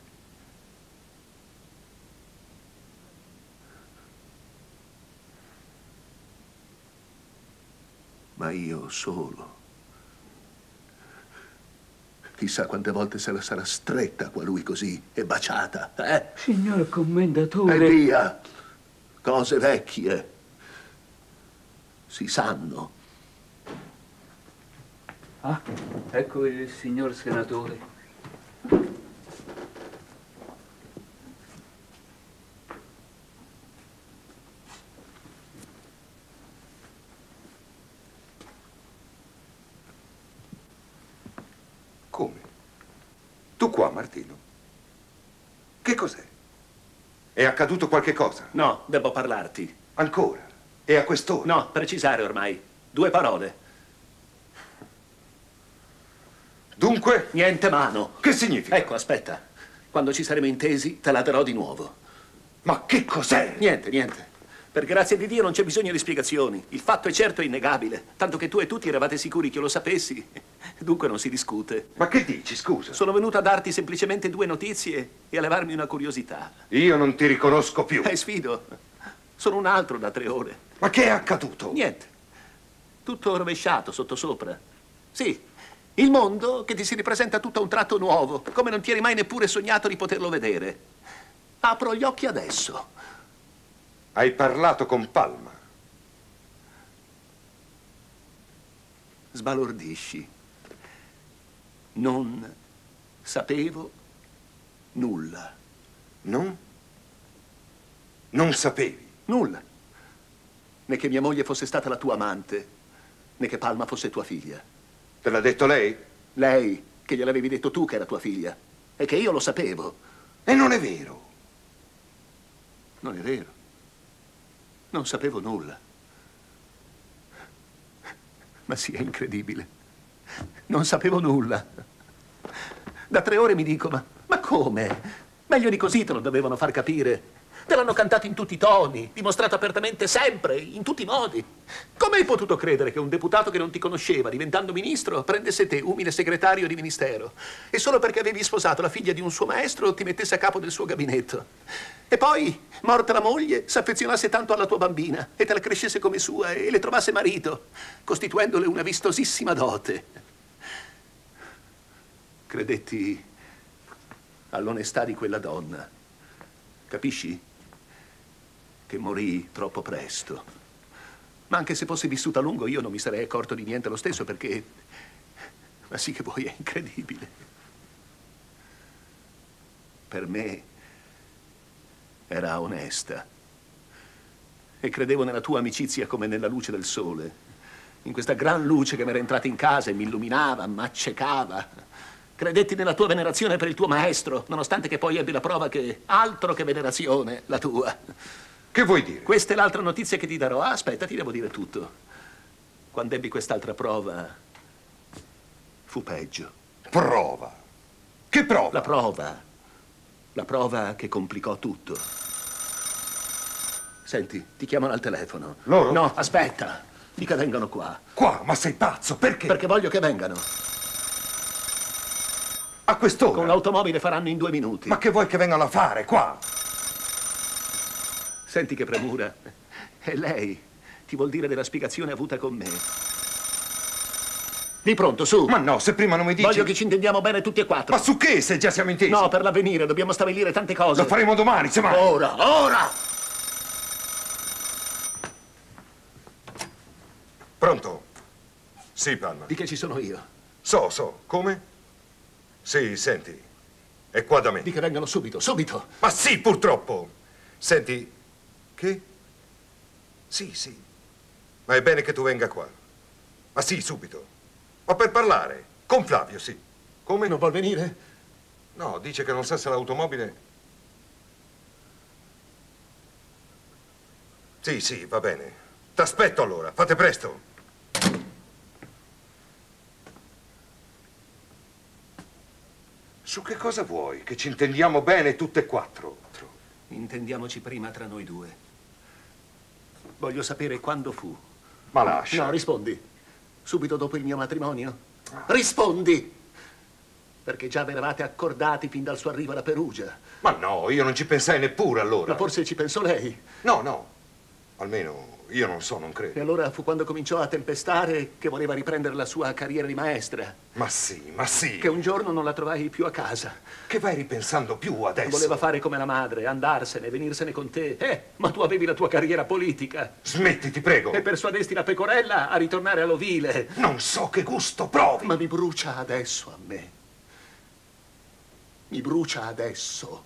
[SPEAKER 5] ma io solo. Chissà quante volte se la sarà stretta qua lui così e baciata, eh?
[SPEAKER 10] Signor commendatore.
[SPEAKER 5] E via! Cose vecchie. Si sanno.
[SPEAKER 10] Ah, ecco il signor senatore.
[SPEAKER 7] Come? Tu qua, Martino? Che cos'è? È accaduto qualche cosa?
[SPEAKER 5] No, devo parlarti.
[SPEAKER 7] Ancora? E a quest'ora?
[SPEAKER 5] No, precisare ormai. Due parole.
[SPEAKER 7] Dunque?
[SPEAKER 5] Niente mano.
[SPEAKER 7] Che significa?
[SPEAKER 5] Ecco, aspetta. Quando ci saremo intesi, te la darò di nuovo.
[SPEAKER 7] Ma che cos'è?
[SPEAKER 5] Niente, niente. Per grazia di Dio non c'è bisogno di spiegazioni. Il fatto è certo e innegabile. Tanto che tu e tutti eravate sicuri che io lo sapessi. Dunque non si discute.
[SPEAKER 7] Ma che dici, scusa?
[SPEAKER 5] Sono venuto a darti semplicemente due notizie e a levarmi una curiosità.
[SPEAKER 7] Io non ti riconosco più.
[SPEAKER 5] Eh, sfido. Sono un altro da tre ore.
[SPEAKER 7] Ma che è accaduto?
[SPEAKER 5] Niente. Tutto rovesciato, sottosopra. Sì, il mondo che ti si ripresenta tutto a un tratto nuovo, come non ti eri mai neppure sognato di poterlo vedere. Apro gli occhi adesso.
[SPEAKER 7] Hai parlato con Palma.
[SPEAKER 5] Sbalordisci. Non sapevo nulla.
[SPEAKER 7] Non? Non sapevi?
[SPEAKER 5] Nulla. Né che mia moglie fosse stata la tua amante, né che Palma fosse tua figlia.
[SPEAKER 7] Te l'ha detto lei?
[SPEAKER 5] Lei, che gliel'avevi detto tu che era tua figlia. E che io lo sapevo.
[SPEAKER 7] E non è vero.
[SPEAKER 5] Non è vero. Non sapevo nulla. Ma sì, è incredibile. Non sapevo nulla. Da tre ore mi dico, ma, ma come? Meglio di così te lo dovevano far capire. Te l'hanno cantato in tutti i toni, dimostrato apertamente sempre, in tutti i modi. Come hai potuto credere che un deputato che non ti conosceva, diventando ministro, prendesse te, umile segretario di ministero, e solo perché avevi sposato la figlia di un suo maestro ti mettesse a capo del suo gabinetto? E poi, morta la moglie, s'affezionasse tanto alla tua bambina e te la crescesse come sua e le trovasse marito, costituendole una vistosissima dote. Credetti all'onestà di quella donna. Capisci? Che morì troppo presto. Ma anche se fosse vissuta a lungo io non mi sarei accorto di niente lo stesso perché... Ma sì che vuoi, è incredibile. Per me era onesta. E credevo nella tua amicizia come nella luce del sole. In questa gran luce che mi era entrata in casa e mi illuminava, m'accecava. Credetti nella tua venerazione per il tuo maestro, nonostante che poi ebbi la prova che altro che venerazione, la tua.
[SPEAKER 7] Che vuoi dire?
[SPEAKER 5] Questa è l'altra notizia che ti darò. Ah, aspetta, ti devo dire tutto. Quando ebbi quest'altra prova, fu peggio.
[SPEAKER 7] Prova? Che prova?
[SPEAKER 5] La prova. La prova che complicò tutto. Senti, ti chiamano al telefono.
[SPEAKER 7] Loro?
[SPEAKER 5] No, aspetta. Mica vengano qua.
[SPEAKER 7] Qua? Ma sei pazzo? Perché?
[SPEAKER 5] Perché voglio che vengano.
[SPEAKER 7] A quest'ora?
[SPEAKER 5] Con l'automobile faranno in due minuti.
[SPEAKER 7] Ma che vuoi che vengano a fare, qua?
[SPEAKER 5] Senti che premura. E lei ti vuol dire della spiegazione avuta con me. Di pronto, su.
[SPEAKER 7] Ma no, se prima non mi dici...
[SPEAKER 5] Voglio che ci intendiamo bene tutti e quattro.
[SPEAKER 7] Ma su che, se già siamo intesi?
[SPEAKER 5] No, per l'avvenire, dobbiamo stabilire tante cose.
[SPEAKER 7] Lo faremo domani, semmai.
[SPEAKER 5] Ora, ora!
[SPEAKER 7] Pronto? Sì, Palma.
[SPEAKER 5] Di che ci sono io?
[SPEAKER 7] So, so. Come? Sì, senti. È qua da me.
[SPEAKER 5] Di che vengano subito, subito.
[SPEAKER 7] Ma sì, purtroppo. Senti... Che? Sì, sì. Ma è bene che tu venga qua. Ma sì, subito. Ma per parlare. Con Flavio, sì. Come?
[SPEAKER 5] Non vuol venire?
[SPEAKER 7] No, dice che non sa se l'automobile... Sì, sì, va bene. T'aspetto allora. Fate presto. Su che cosa vuoi? Che ci intendiamo bene tutte e quattro?
[SPEAKER 5] Intendiamoci prima tra noi due. Voglio sapere quando fu
[SPEAKER 7] Ma lascia.
[SPEAKER 5] No, rispondi. Subito dopo il mio matrimonio? Rispondi! Perché già ve eravate accordati fin dal suo arrivo alla Perugia.
[SPEAKER 7] Ma no, io non ci pensai neppure allora.
[SPEAKER 5] Ma forse ci pensò lei.
[SPEAKER 7] No, no. Almeno io non so, non credo.
[SPEAKER 5] E allora fu quando cominciò a tempestare che voleva riprendere la sua carriera di maestra.
[SPEAKER 7] Ma sì, ma sì.
[SPEAKER 5] Che un giorno non la trovai più a casa.
[SPEAKER 7] Che vai ripensando più adesso?
[SPEAKER 5] Voleva fare come la madre, andarsene, venirsene con te. Eh, ma tu avevi la tua carriera politica.
[SPEAKER 7] Smetti, ti prego.
[SPEAKER 5] E persuadesti la pecorella a ritornare all'ovile.
[SPEAKER 7] Non so che gusto provi.
[SPEAKER 5] Ma mi brucia adesso a me. Mi brucia adesso.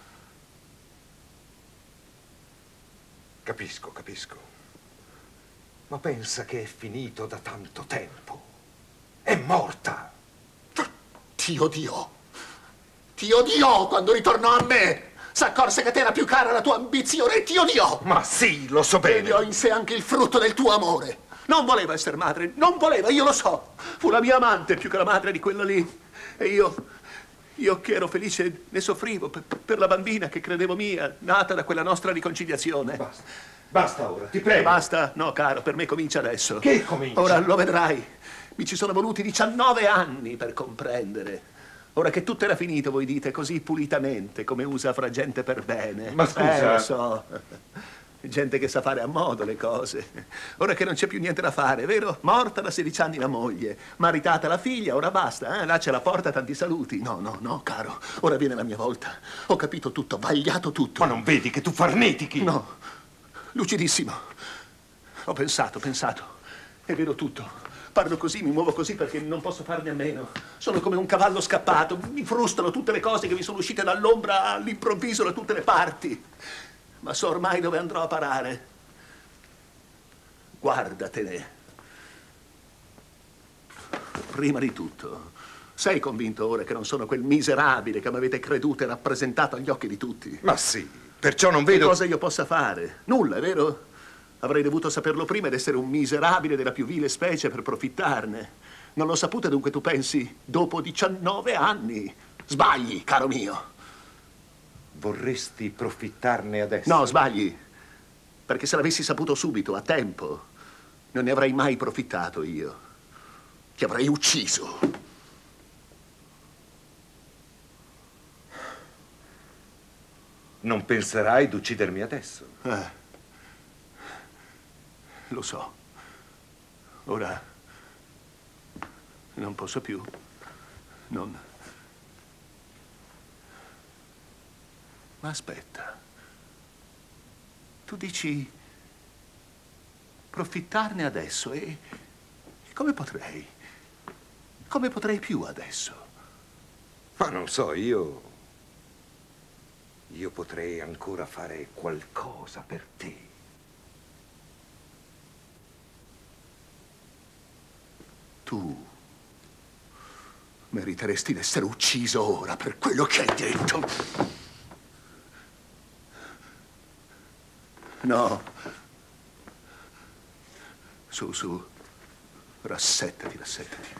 [SPEAKER 7] Capisco, capisco. Ma pensa che è finito da tanto tempo. È morta.
[SPEAKER 5] Ti odiò. Ti odiò quando ritornò a me. S'accorse che ti era più cara la tua ambizione e ti odiò.
[SPEAKER 7] Ma sì, lo so bene.
[SPEAKER 5] Odiò in sé anche il frutto del tuo amore. Non voleva essere madre, non voleva, io lo so. Fu la mia amante più che la madre di quella lì. E io... Io che ero felice ne soffrivo per, per la bambina che credevo mia, nata da quella nostra riconciliazione.
[SPEAKER 7] Basta, basta ora, ti prego.
[SPEAKER 5] Basta? No, caro, per me comincia adesso.
[SPEAKER 7] Che comincia?
[SPEAKER 5] Ora lo vedrai. Mi ci sono voluti diciannove anni per comprendere. Ora che tutto era finito, voi dite così pulitamente, come usa fra gente per bene.
[SPEAKER 7] Ma scusa...
[SPEAKER 5] Eh, lo so. Gente che sa fare a modo le cose. Ora che non c'è più niente da fare, vero? Morta da sedici anni la moglie, maritata la figlia, ora basta, eh? Là c'è la porta, tanti saluti. No, no, no, caro, ora viene la mia volta. Ho capito tutto, vagliato tutto.
[SPEAKER 7] Ma non vedi che tu farnetichi?
[SPEAKER 5] No, lucidissimo. Ho pensato, ho pensato. È vero tutto. Parlo così, mi muovo così perché non posso farne a meno. Sono come un cavallo scappato. Mi frustano tutte le cose che mi sono uscite dall'ombra all'improvviso da tutte le parti. Ma so ormai dove andrò a parare. Guardatene. Prima di tutto, sei convinto ora che non sono quel miserabile che mi avete creduto e rappresentato agli occhi di tutti?
[SPEAKER 7] Ma sì, perciò non vedo...
[SPEAKER 5] Che cosa io possa fare? Nulla, è vero? Avrei dovuto saperlo prima ed essere un miserabile della più vile specie per profittarne. Non l'ho saputo e dunque tu pensi, dopo diciannove anni. Sbagli, caro mio.
[SPEAKER 7] Vorresti profittarne adesso?
[SPEAKER 5] No, sbagli. Perché se l'avessi saputo subito, a tempo, non ne avrei mai profittato io. Ti avrei ucciso.
[SPEAKER 7] Non penserai d'uccidermi adesso?
[SPEAKER 5] Eh. Lo so. Ora non posso più. Non... Ma aspetta, tu dici profittarne adesso e, e come potrei? Come potrei più adesso?
[SPEAKER 7] Ma non so, io... Io potrei ancora fare qualcosa per te.
[SPEAKER 5] Tu meriteresti di essere ucciso ora per quello che hai detto. No. Su, su. Rassettati, rassettati.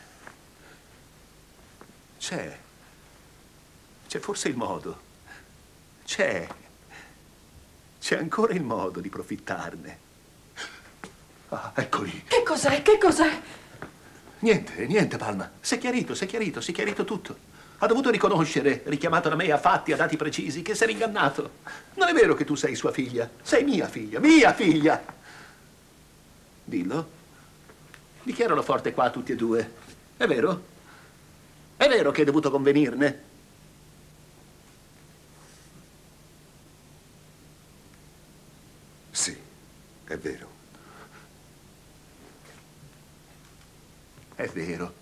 [SPEAKER 5] C'è. C'è forse il modo. C'è. C'è ancora il modo di profittarne. Ah, eccoli.
[SPEAKER 6] Che cos'è? Che cos'è?
[SPEAKER 5] Niente, niente, Palma. Si è chiarito, si è chiarito, si è chiarito tutto. Ha dovuto riconoscere, richiamato da me a fatti, a dati precisi, che si era ingannato. Non è vero che tu sei sua figlia. Sei mia figlia, mia figlia. Dillo. Dichiaralo forte qua a tutti e due. È vero? È vero che hai dovuto convenirne?
[SPEAKER 7] Sì, è vero.
[SPEAKER 5] È vero.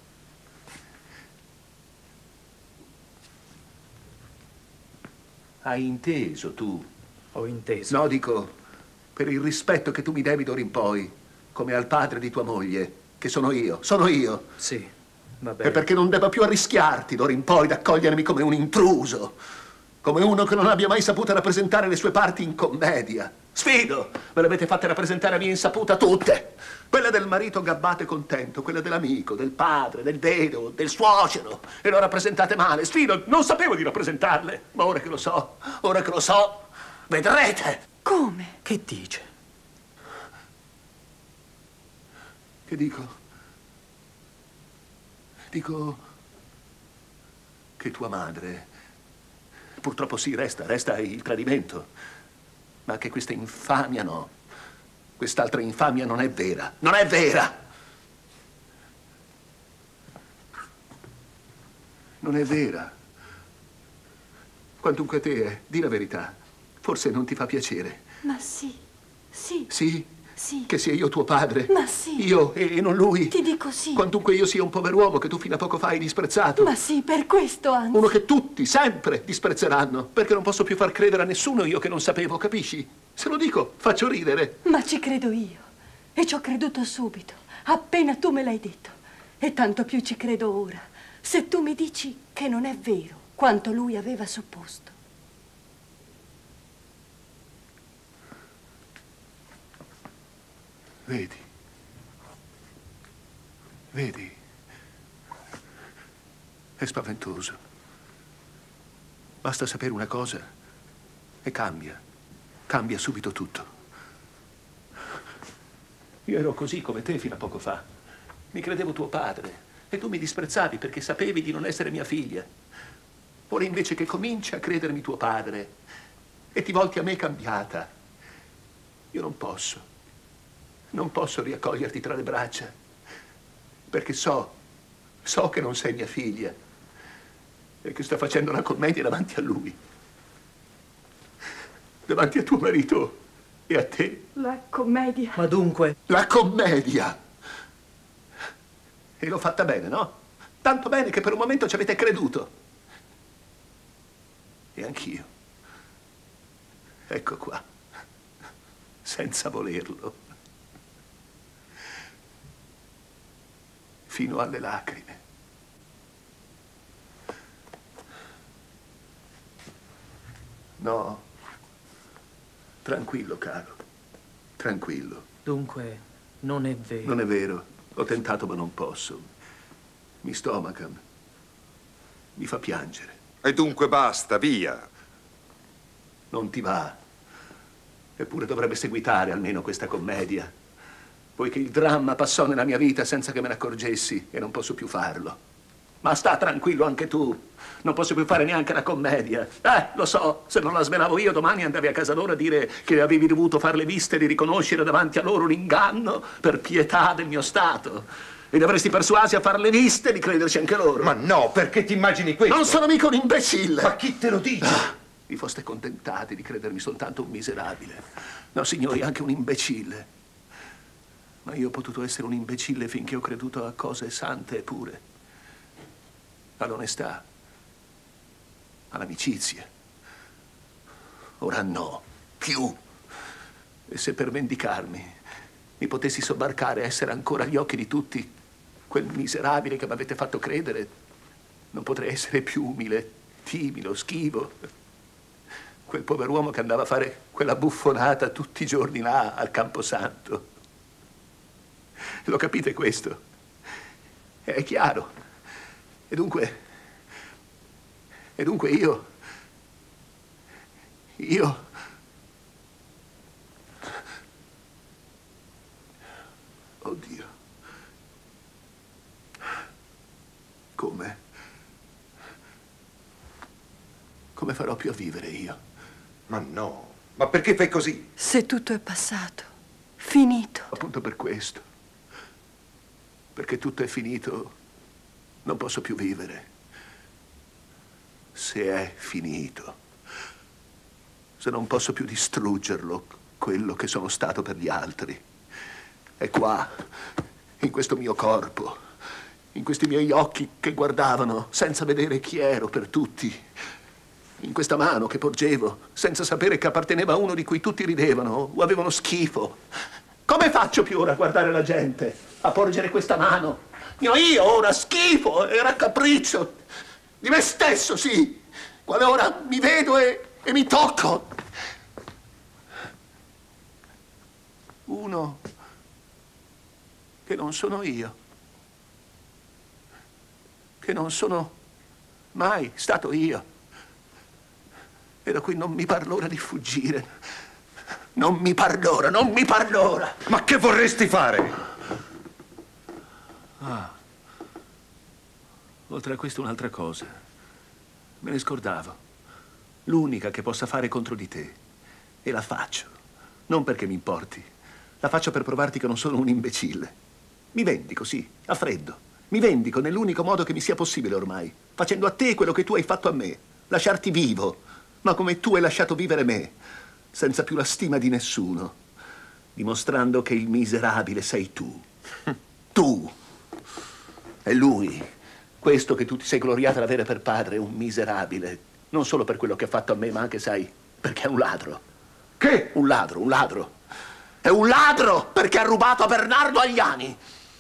[SPEAKER 5] Hai inteso, tu?
[SPEAKER 4] Ho inteso.
[SPEAKER 5] No, dico, per il rispetto che tu mi devi d'ora in poi, come al padre di tua moglie, che sono io, sono io.
[SPEAKER 4] Sì, va bene.
[SPEAKER 5] E perché non debba più arrischiarti d'ora in poi d'accogliermi come un intruso, come uno che non abbia mai saputo rappresentare le sue parti in commedia. Sfido, ve le avete fatte rappresentare a mia insaputa tutte. Quella del marito gabbato e contento, quella dell'amico, del padre, del vedovo, del suocero. E lo rappresentate male. Sfido, non sapevo di rappresentarle. Ma ora che lo so, ora che lo so, vedrete.
[SPEAKER 6] Come?
[SPEAKER 4] Che dice?
[SPEAKER 5] E dico... Dico... che tua madre... Purtroppo sì, resta, resta il tradimento. Ma che questa infamia no. Quest'altra infamia non è vera. Non è vera! Non è vera. Quantunque te è, di la verità. Forse non ti fa piacere.
[SPEAKER 6] Ma sì, sì.
[SPEAKER 5] Sì?
[SPEAKER 6] Sì.
[SPEAKER 5] Che sia io tuo padre?
[SPEAKER 6] Ma sì.
[SPEAKER 5] Io e, e non lui?
[SPEAKER 6] Ti dico sì.
[SPEAKER 5] Quantunque io sia un pover'uomo che tu fino a poco fa hai disprezzato.
[SPEAKER 6] Ma sì, per questo anzi.
[SPEAKER 5] Uno che tutti, sempre, disprezzeranno. Perché non posso più far credere a nessuno io che non sapevo, capisci? Se lo dico, faccio ridere.
[SPEAKER 6] Ma ci credo io. E ci ho creduto subito, appena tu me l'hai detto. E tanto più ci credo ora, se tu mi dici che non è vero quanto lui aveva supposto.
[SPEAKER 5] Vedi? Vedi? È spaventoso. Basta sapere una cosa e cambia. Cambia subito tutto. Io ero così come te fino a poco fa. Mi credevo tuo padre e tu mi disprezzavi perché sapevi di non essere mia figlia. Ora invece che cominci a credermi tuo padre e ti volti a me cambiata, io non posso. Non posso riaccoglierti tra le braccia, perché so, so che non sei mia figlia e che sta facendo una commedia davanti a lui, davanti a tuo marito e a te.
[SPEAKER 6] La commedia.
[SPEAKER 4] Ma dunque?
[SPEAKER 5] La commedia! E l'ho fatta bene, no? Tanto bene che per un momento ci avete creduto. E anch'io. Ecco qua, senza volerlo. Fino alle lacrime. No. Tranquillo, caro. Tranquillo.
[SPEAKER 4] Dunque, non è vero.
[SPEAKER 5] Non è vero. Ho tentato, ma non posso. Mi stomaca. Mi fa piangere.
[SPEAKER 7] E dunque basta, via.
[SPEAKER 5] Non ti va. Eppure dovrebbe seguitare almeno questa commedia. Poiché il dramma passò nella mia vita senza che me ne accorgessi e non posso più farlo. Ma sta tranquillo anche tu. Non posso più fare neanche la commedia. Eh, lo so, se non la svelavo io domani andavi a casa loro a dire che avevi dovuto fare le viste di riconoscere davanti a loro un inganno per pietà del mio stato. E li avresti persuasi a fare le viste di crederci anche loro.
[SPEAKER 7] Ma no, perché ti immagini questo?
[SPEAKER 5] Non sono mica un imbecille.
[SPEAKER 7] Ma chi te lo dice?
[SPEAKER 5] Ah, vi foste contentati di credermi soltanto un miserabile. No, signori, anche un imbecille. Ma io ho potuto essere un imbecille finché ho creduto a cose sante e pure. All'onestà, all'amicizia. Ora no, più. E se per vendicarmi mi potessi sobbarcare a essere ancora agli occhi di tutti quel miserabile che mi avete fatto credere, non potrei essere più umile, timido, schivo. Quel pover'uomo che andava a fare quella buffonata tutti i giorni là al Camposanto. Lo capite questo? È chiaro. E dunque... E dunque io... Io... Oddio. Come? Come farò più a vivere io?
[SPEAKER 7] Ma no. Ma perché fai così?
[SPEAKER 6] Se tutto è passato, finito.
[SPEAKER 5] Appunto per questo. Perché tutto è finito, non posso più vivere. Se è finito. Se non posso più distruggerlo, quello che sono stato per gli altri. È qua, in questo mio corpo, in questi miei occhi che guardavano senza vedere chi ero per tutti. In questa mano che porgevo, senza sapere che apparteneva a uno di cui tutti ridevano o avevano schifo. Come faccio più ora a guardare la gente, a porgere questa mano? Io, io ora schifo e raccapriccio di me stesso, sì. Quando ora mi vedo e, e mi tocco. Uno che non sono io. Che non sono mai stato io. E da cui non mi par l'ora di fuggire. Non mi par l'ora, non mi par l'ora.
[SPEAKER 7] Ma che vorresti fare?
[SPEAKER 5] Ah. Oltre a questo un'altra cosa. Me ne scordavo. L'unica che possa fare contro di te. E la faccio. Non perché mi importi. La faccio per provarti che non sono un imbecille. Mi vendico, sì, a freddo. Mi vendico nell'unico modo che mi sia possibile ormai. Facendo a te quello che tu hai fatto a me. Lasciarti vivo. Ma come tu hai lasciato vivere me. Senza più la stima di nessuno. Dimostrando che il miserabile sei tu. Tu. E lui, questo che tu ti sei gloriato ad avere per padre, è un miserabile. Non solo per quello che ha fatto a me, ma anche, sai, perché è un ladro.
[SPEAKER 7] Che?
[SPEAKER 5] Un ladro, un ladro. È un ladro perché ha rubato a Bernardo Agliani.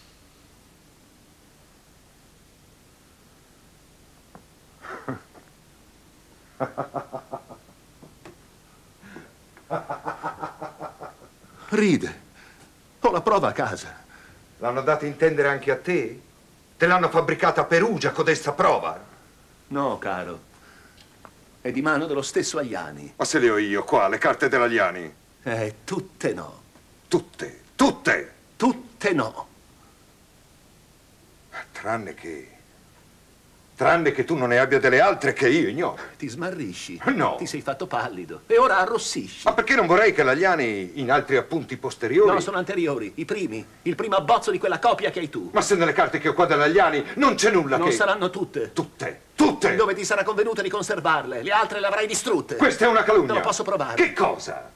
[SPEAKER 5] Ride. Ho la prova a casa.
[SPEAKER 7] L'hanno data a intendere anche a te? Te l'hanno fabbricata a Perugia, codesta prova?
[SPEAKER 5] No, caro. È di mano dello stesso Agliani.
[SPEAKER 7] Ma se le ho io, qua, le carte dell'Agliani?
[SPEAKER 5] Eh, tutte no.
[SPEAKER 7] Tutte, tutte!
[SPEAKER 5] Tutte no.
[SPEAKER 7] Tranne che... Tranne che tu non ne abbia delle altre che io ignoro.
[SPEAKER 5] Ti smarrisci.
[SPEAKER 7] No.
[SPEAKER 5] Ti sei fatto pallido. E ora arrossisci.
[SPEAKER 7] Ma perché non vorrei che l'Agliani, in altri appunti posteriori...
[SPEAKER 5] No, sono anteriori. I primi. Il primo abbozzo di quella copia che hai tu.
[SPEAKER 7] Ma se nelle carte che ho qua dell'Agliani non c'è nulla
[SPEAKER 5] Non
[SPEAKER 7] che...
[SPEAKER 5] saranno tutte.
[SPEAKER 7] Tutte, tutte!
[SPEAKER 5] Dove ti sarà convenuto di conservarle. Le altre le avrai distrutte.
[SPEAKER 7] Questa è una calunnia.
[SPEAKER 5] Te lo posso provare.
[SPEAKER 7] Che cosa?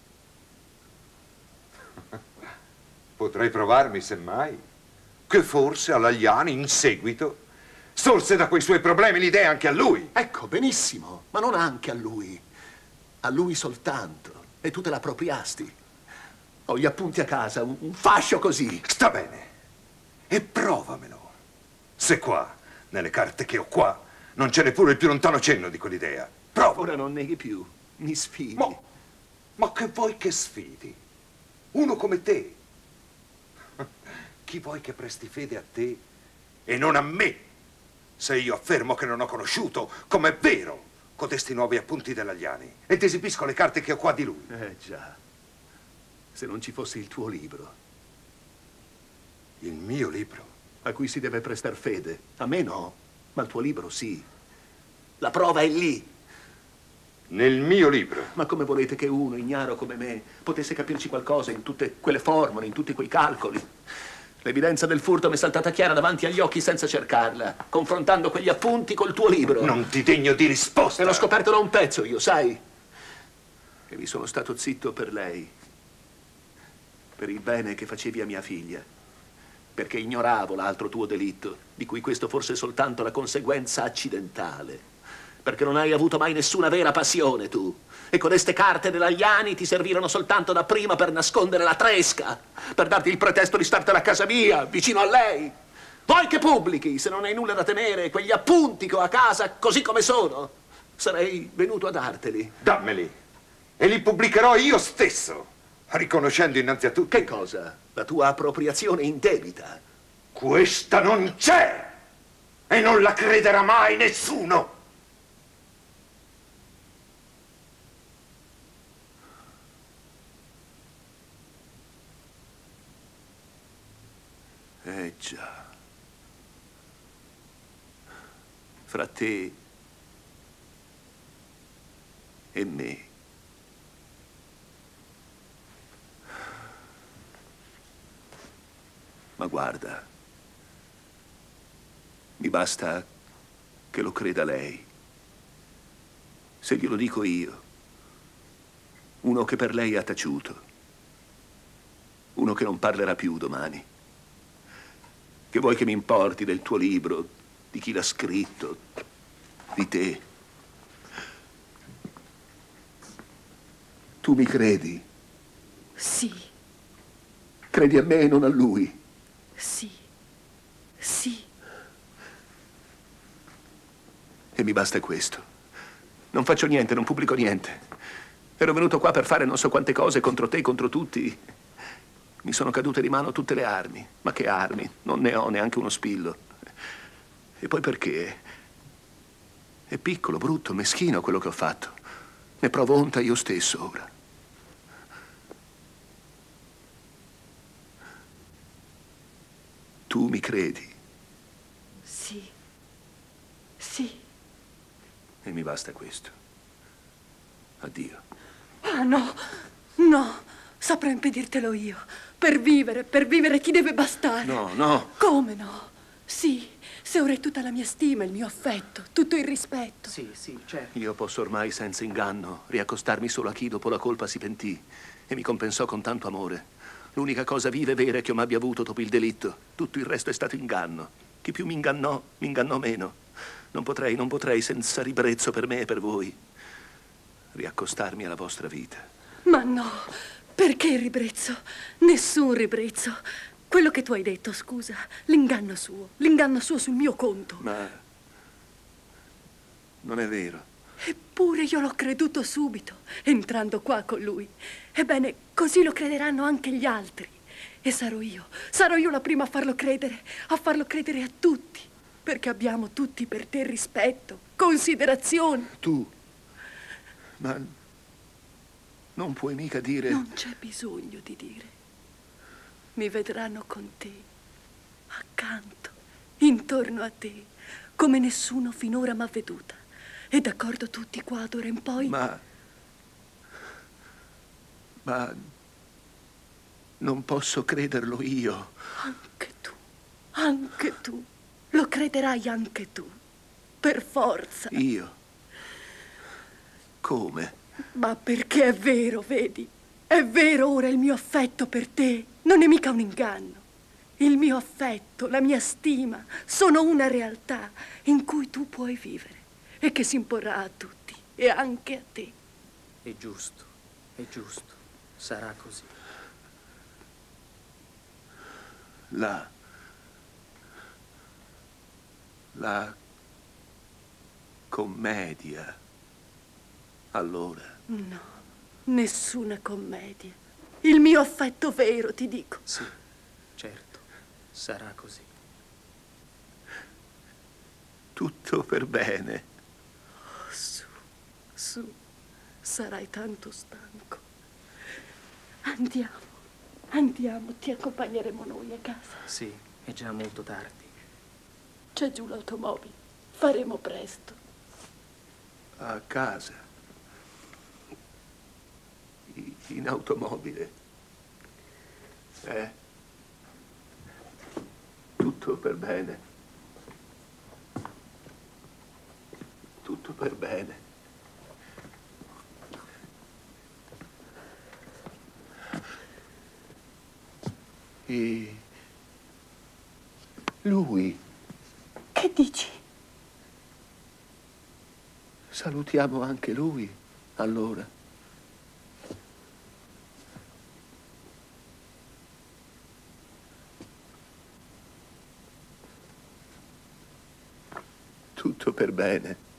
[SPEAKER 7] Potrei provarmi, semmai, che forse all'Agliani, in seguito, sorse da quei suoi problemi l'idea anche a lui.
[SPEAKER 5] Ecco, benissimo, ma non anche a lui. A lui soltanto. E tu te l'appropriasti. Ho gli appunti a casa, un, un fascio così.
[SPEAKER 7] Sta bene. E provamelo. Se qua, nelle carte che ho qua, non c'è neppure il più lontano cenno di quell'idea. Prova.
[SPEAKER 5] Ora non neghi più. Mi sfidi.
[SPEAKER 7] Ma, ma che vuoi che sfidi? Uno come te. Chi vuoi che presti fede a te e non a me? Se io affermo che non ho conosciuto, come è vero, codesti nuovi appunti dell'Agliani e ti esibisco le carte che ho qua di lui.
[SPEAKER 5] Eh già, se non ci fosse il tuo libro.
[SPEAKER 7] Il mio libro?
[SPEAKER 5] A cui si deve prestar fede. A me no, ma il tuo libro sì. La prova è lì.
[SPEAKER 7] Nel mio libro?
[SPEAKER 5] Ma come volete che uno, ignaro come me, potesse capirci qualcosa in tutte quelle formule, in tutti quei calcoli? L'evidenza del furto mi è saltata chiara davanti agli occhi senza cercarla, confrontando quegli appunti col tuo libro.
[SPEAKER 7] Non ti degno di risposta.
[SPEAKER 5] E l'ho scoperto da un pezzo io, sai? E mi sono stato zitto per lei. Per il bene che facevi a mia figlia. Perché ignoravo l'altro tuo delitto, di cui questo forse è soltanto la conseguenza accidentale. Perché non hai avuto mai nessuna vera passione, tu. E codeste carte dell'Agliani ti servirono soltanto da prima per nascondere la tresca, per darti il pretesto di startene a casa mia, vicino a lei. Vuoi che pubblichi, se non hai nulla da temere, quegli appunti che ho a casa così come sono? Sarei venuto a darteli.
[SPEAKER 7] Dammeli, e li pubblicherò io stesso, riconoscendo innanzi a tutti...
[SPEAKER 5] Che cosa? La tua appropriazione indebita?
[SPEAKER 7] Questa non c'è, e non la crederà mai nessuno.
[SPEAKER 5] Eh già. Fra te e me. Ma guarda, mi basta che lo creda lei. Se glielo dico io, uno che per lei ha taciuto, uno che non parlerà più domani. Che vuoi che mi importi del tuo libro, di chi l'ha scritto, di te? Tu mi credi?
[SPEAKER 6] Sì.
[SPEAKER 5] Credi a me e non a lui?
[SPEAKER 6] Sì. Sì.
[SPEAKER 5] E mi basta questo. Non faccio niente, non pubblico niente. Ero venuto qua per fare non so quante cose contro te, contro tutti. Mi sono cadute di mano tutte le armi. Ma che armi? Non ne ho neanche uno spillo. E poi perché? È piccolo, brutto, meschino quello che ho fatto. Ne provo onta io stesso ora. Tu mi credi.
[SPEAKER 6] Sì. Sì.
[SPEAKER 5] E mi basta questo. Addio.
[SPEAKER 6] Ah, no. No. Saprò impedirtelo io. Per vivere, per vivere ti deve bastare.
[SPEAKER 5] No, no.
[SPEAKER 6] Come no? Sì. Se ora è tutta la mia stima, il mio affetto, tutto il rispetto.
[SPEAKER 4] Sì, sì, certo.
[SPEAKER 5] Io posso ormai senza inganno riaccostarmi solo a chi dopo la colpa si pentì e mi compensò con tanto amore. L'unica cosa viva e vera che io m'abbia avuto dopo il delitto. Tutto il resto è stato inganno. Chi più mi ingannò, mi ingannò meno. Non potrei, non potrei, senza ribrezzo per me e per voi, riaccostarmi alla vostra vita.
[SPEAKER 6] Ma no, perché il ribrezzo? Nessun ribrezzo. Quello che tu hai detto, scusa, l'inganno suo, l'inganno suo sul mio conto.
[SPEAKER 5] Ma non è vero.
[SPEAKER 6] Eppure io l'ho creduto subito, entrando qua con lui. Ebbene, così lo crederanno anche gli altri. E sarò io, sarò io la prima a farlo credere, a farlo credere a tutti. Perché abbiamo tutti per te rispetto, considerazione.
[SPEAKER 5] Tu, ma non puoi mica dire...
[SPEAKER 6] Non c'è bisogno di dire. Mi vedranno con te, accanto, intorno a te, come nessuno finora m'ha veduta. E d'accordo tutti qua d'ora in poi...
[SPEAKER 5] Ma... Ma... non posso crederlo io.
[SPEAKER 6] Anche tu, anche tu. Lo crederai anche tu. Per forza.
[SPEAKER 5] Io? Come?
[SPEAKER 6] Ma perché è vero, vedi? È vero ora il mio affetto per te. Non è mica un inganno. Il mio affetto, la mia stima, sono una realtà in cui tu puoi vivere e che si imporrà a tutti e anche a te.
[SPEAKER 4] È giusto, è giusto. Sarà così.
[SPEAKER 5] La... La... commedia. Allora.
[SPEAKER 6] No, nessuna commedia. Il mio affetto vero, ti dico.
[SPEAKER 4] Sì, certo, sarà così.
[SPEAKER 5] Tutto per bene.
[SPEAKER 6] Oh, su, su, sarai tanto stanco. Andiamo, andiamo, ti accompagneremo noi a casa.
[SPEAKER 4] Sì, è già molto tardi.
[SPEAKER 6] C'è giù l'automobile, faremo presto.
[SPEAKER 5] A casa. In automobile. Eh? Tutto per bene. Tutto per bene. E lui?
[SPEAKER 6] Che dici?
[SPEAKER 5] Salutiamo anche lui, allora. Tutto per bene.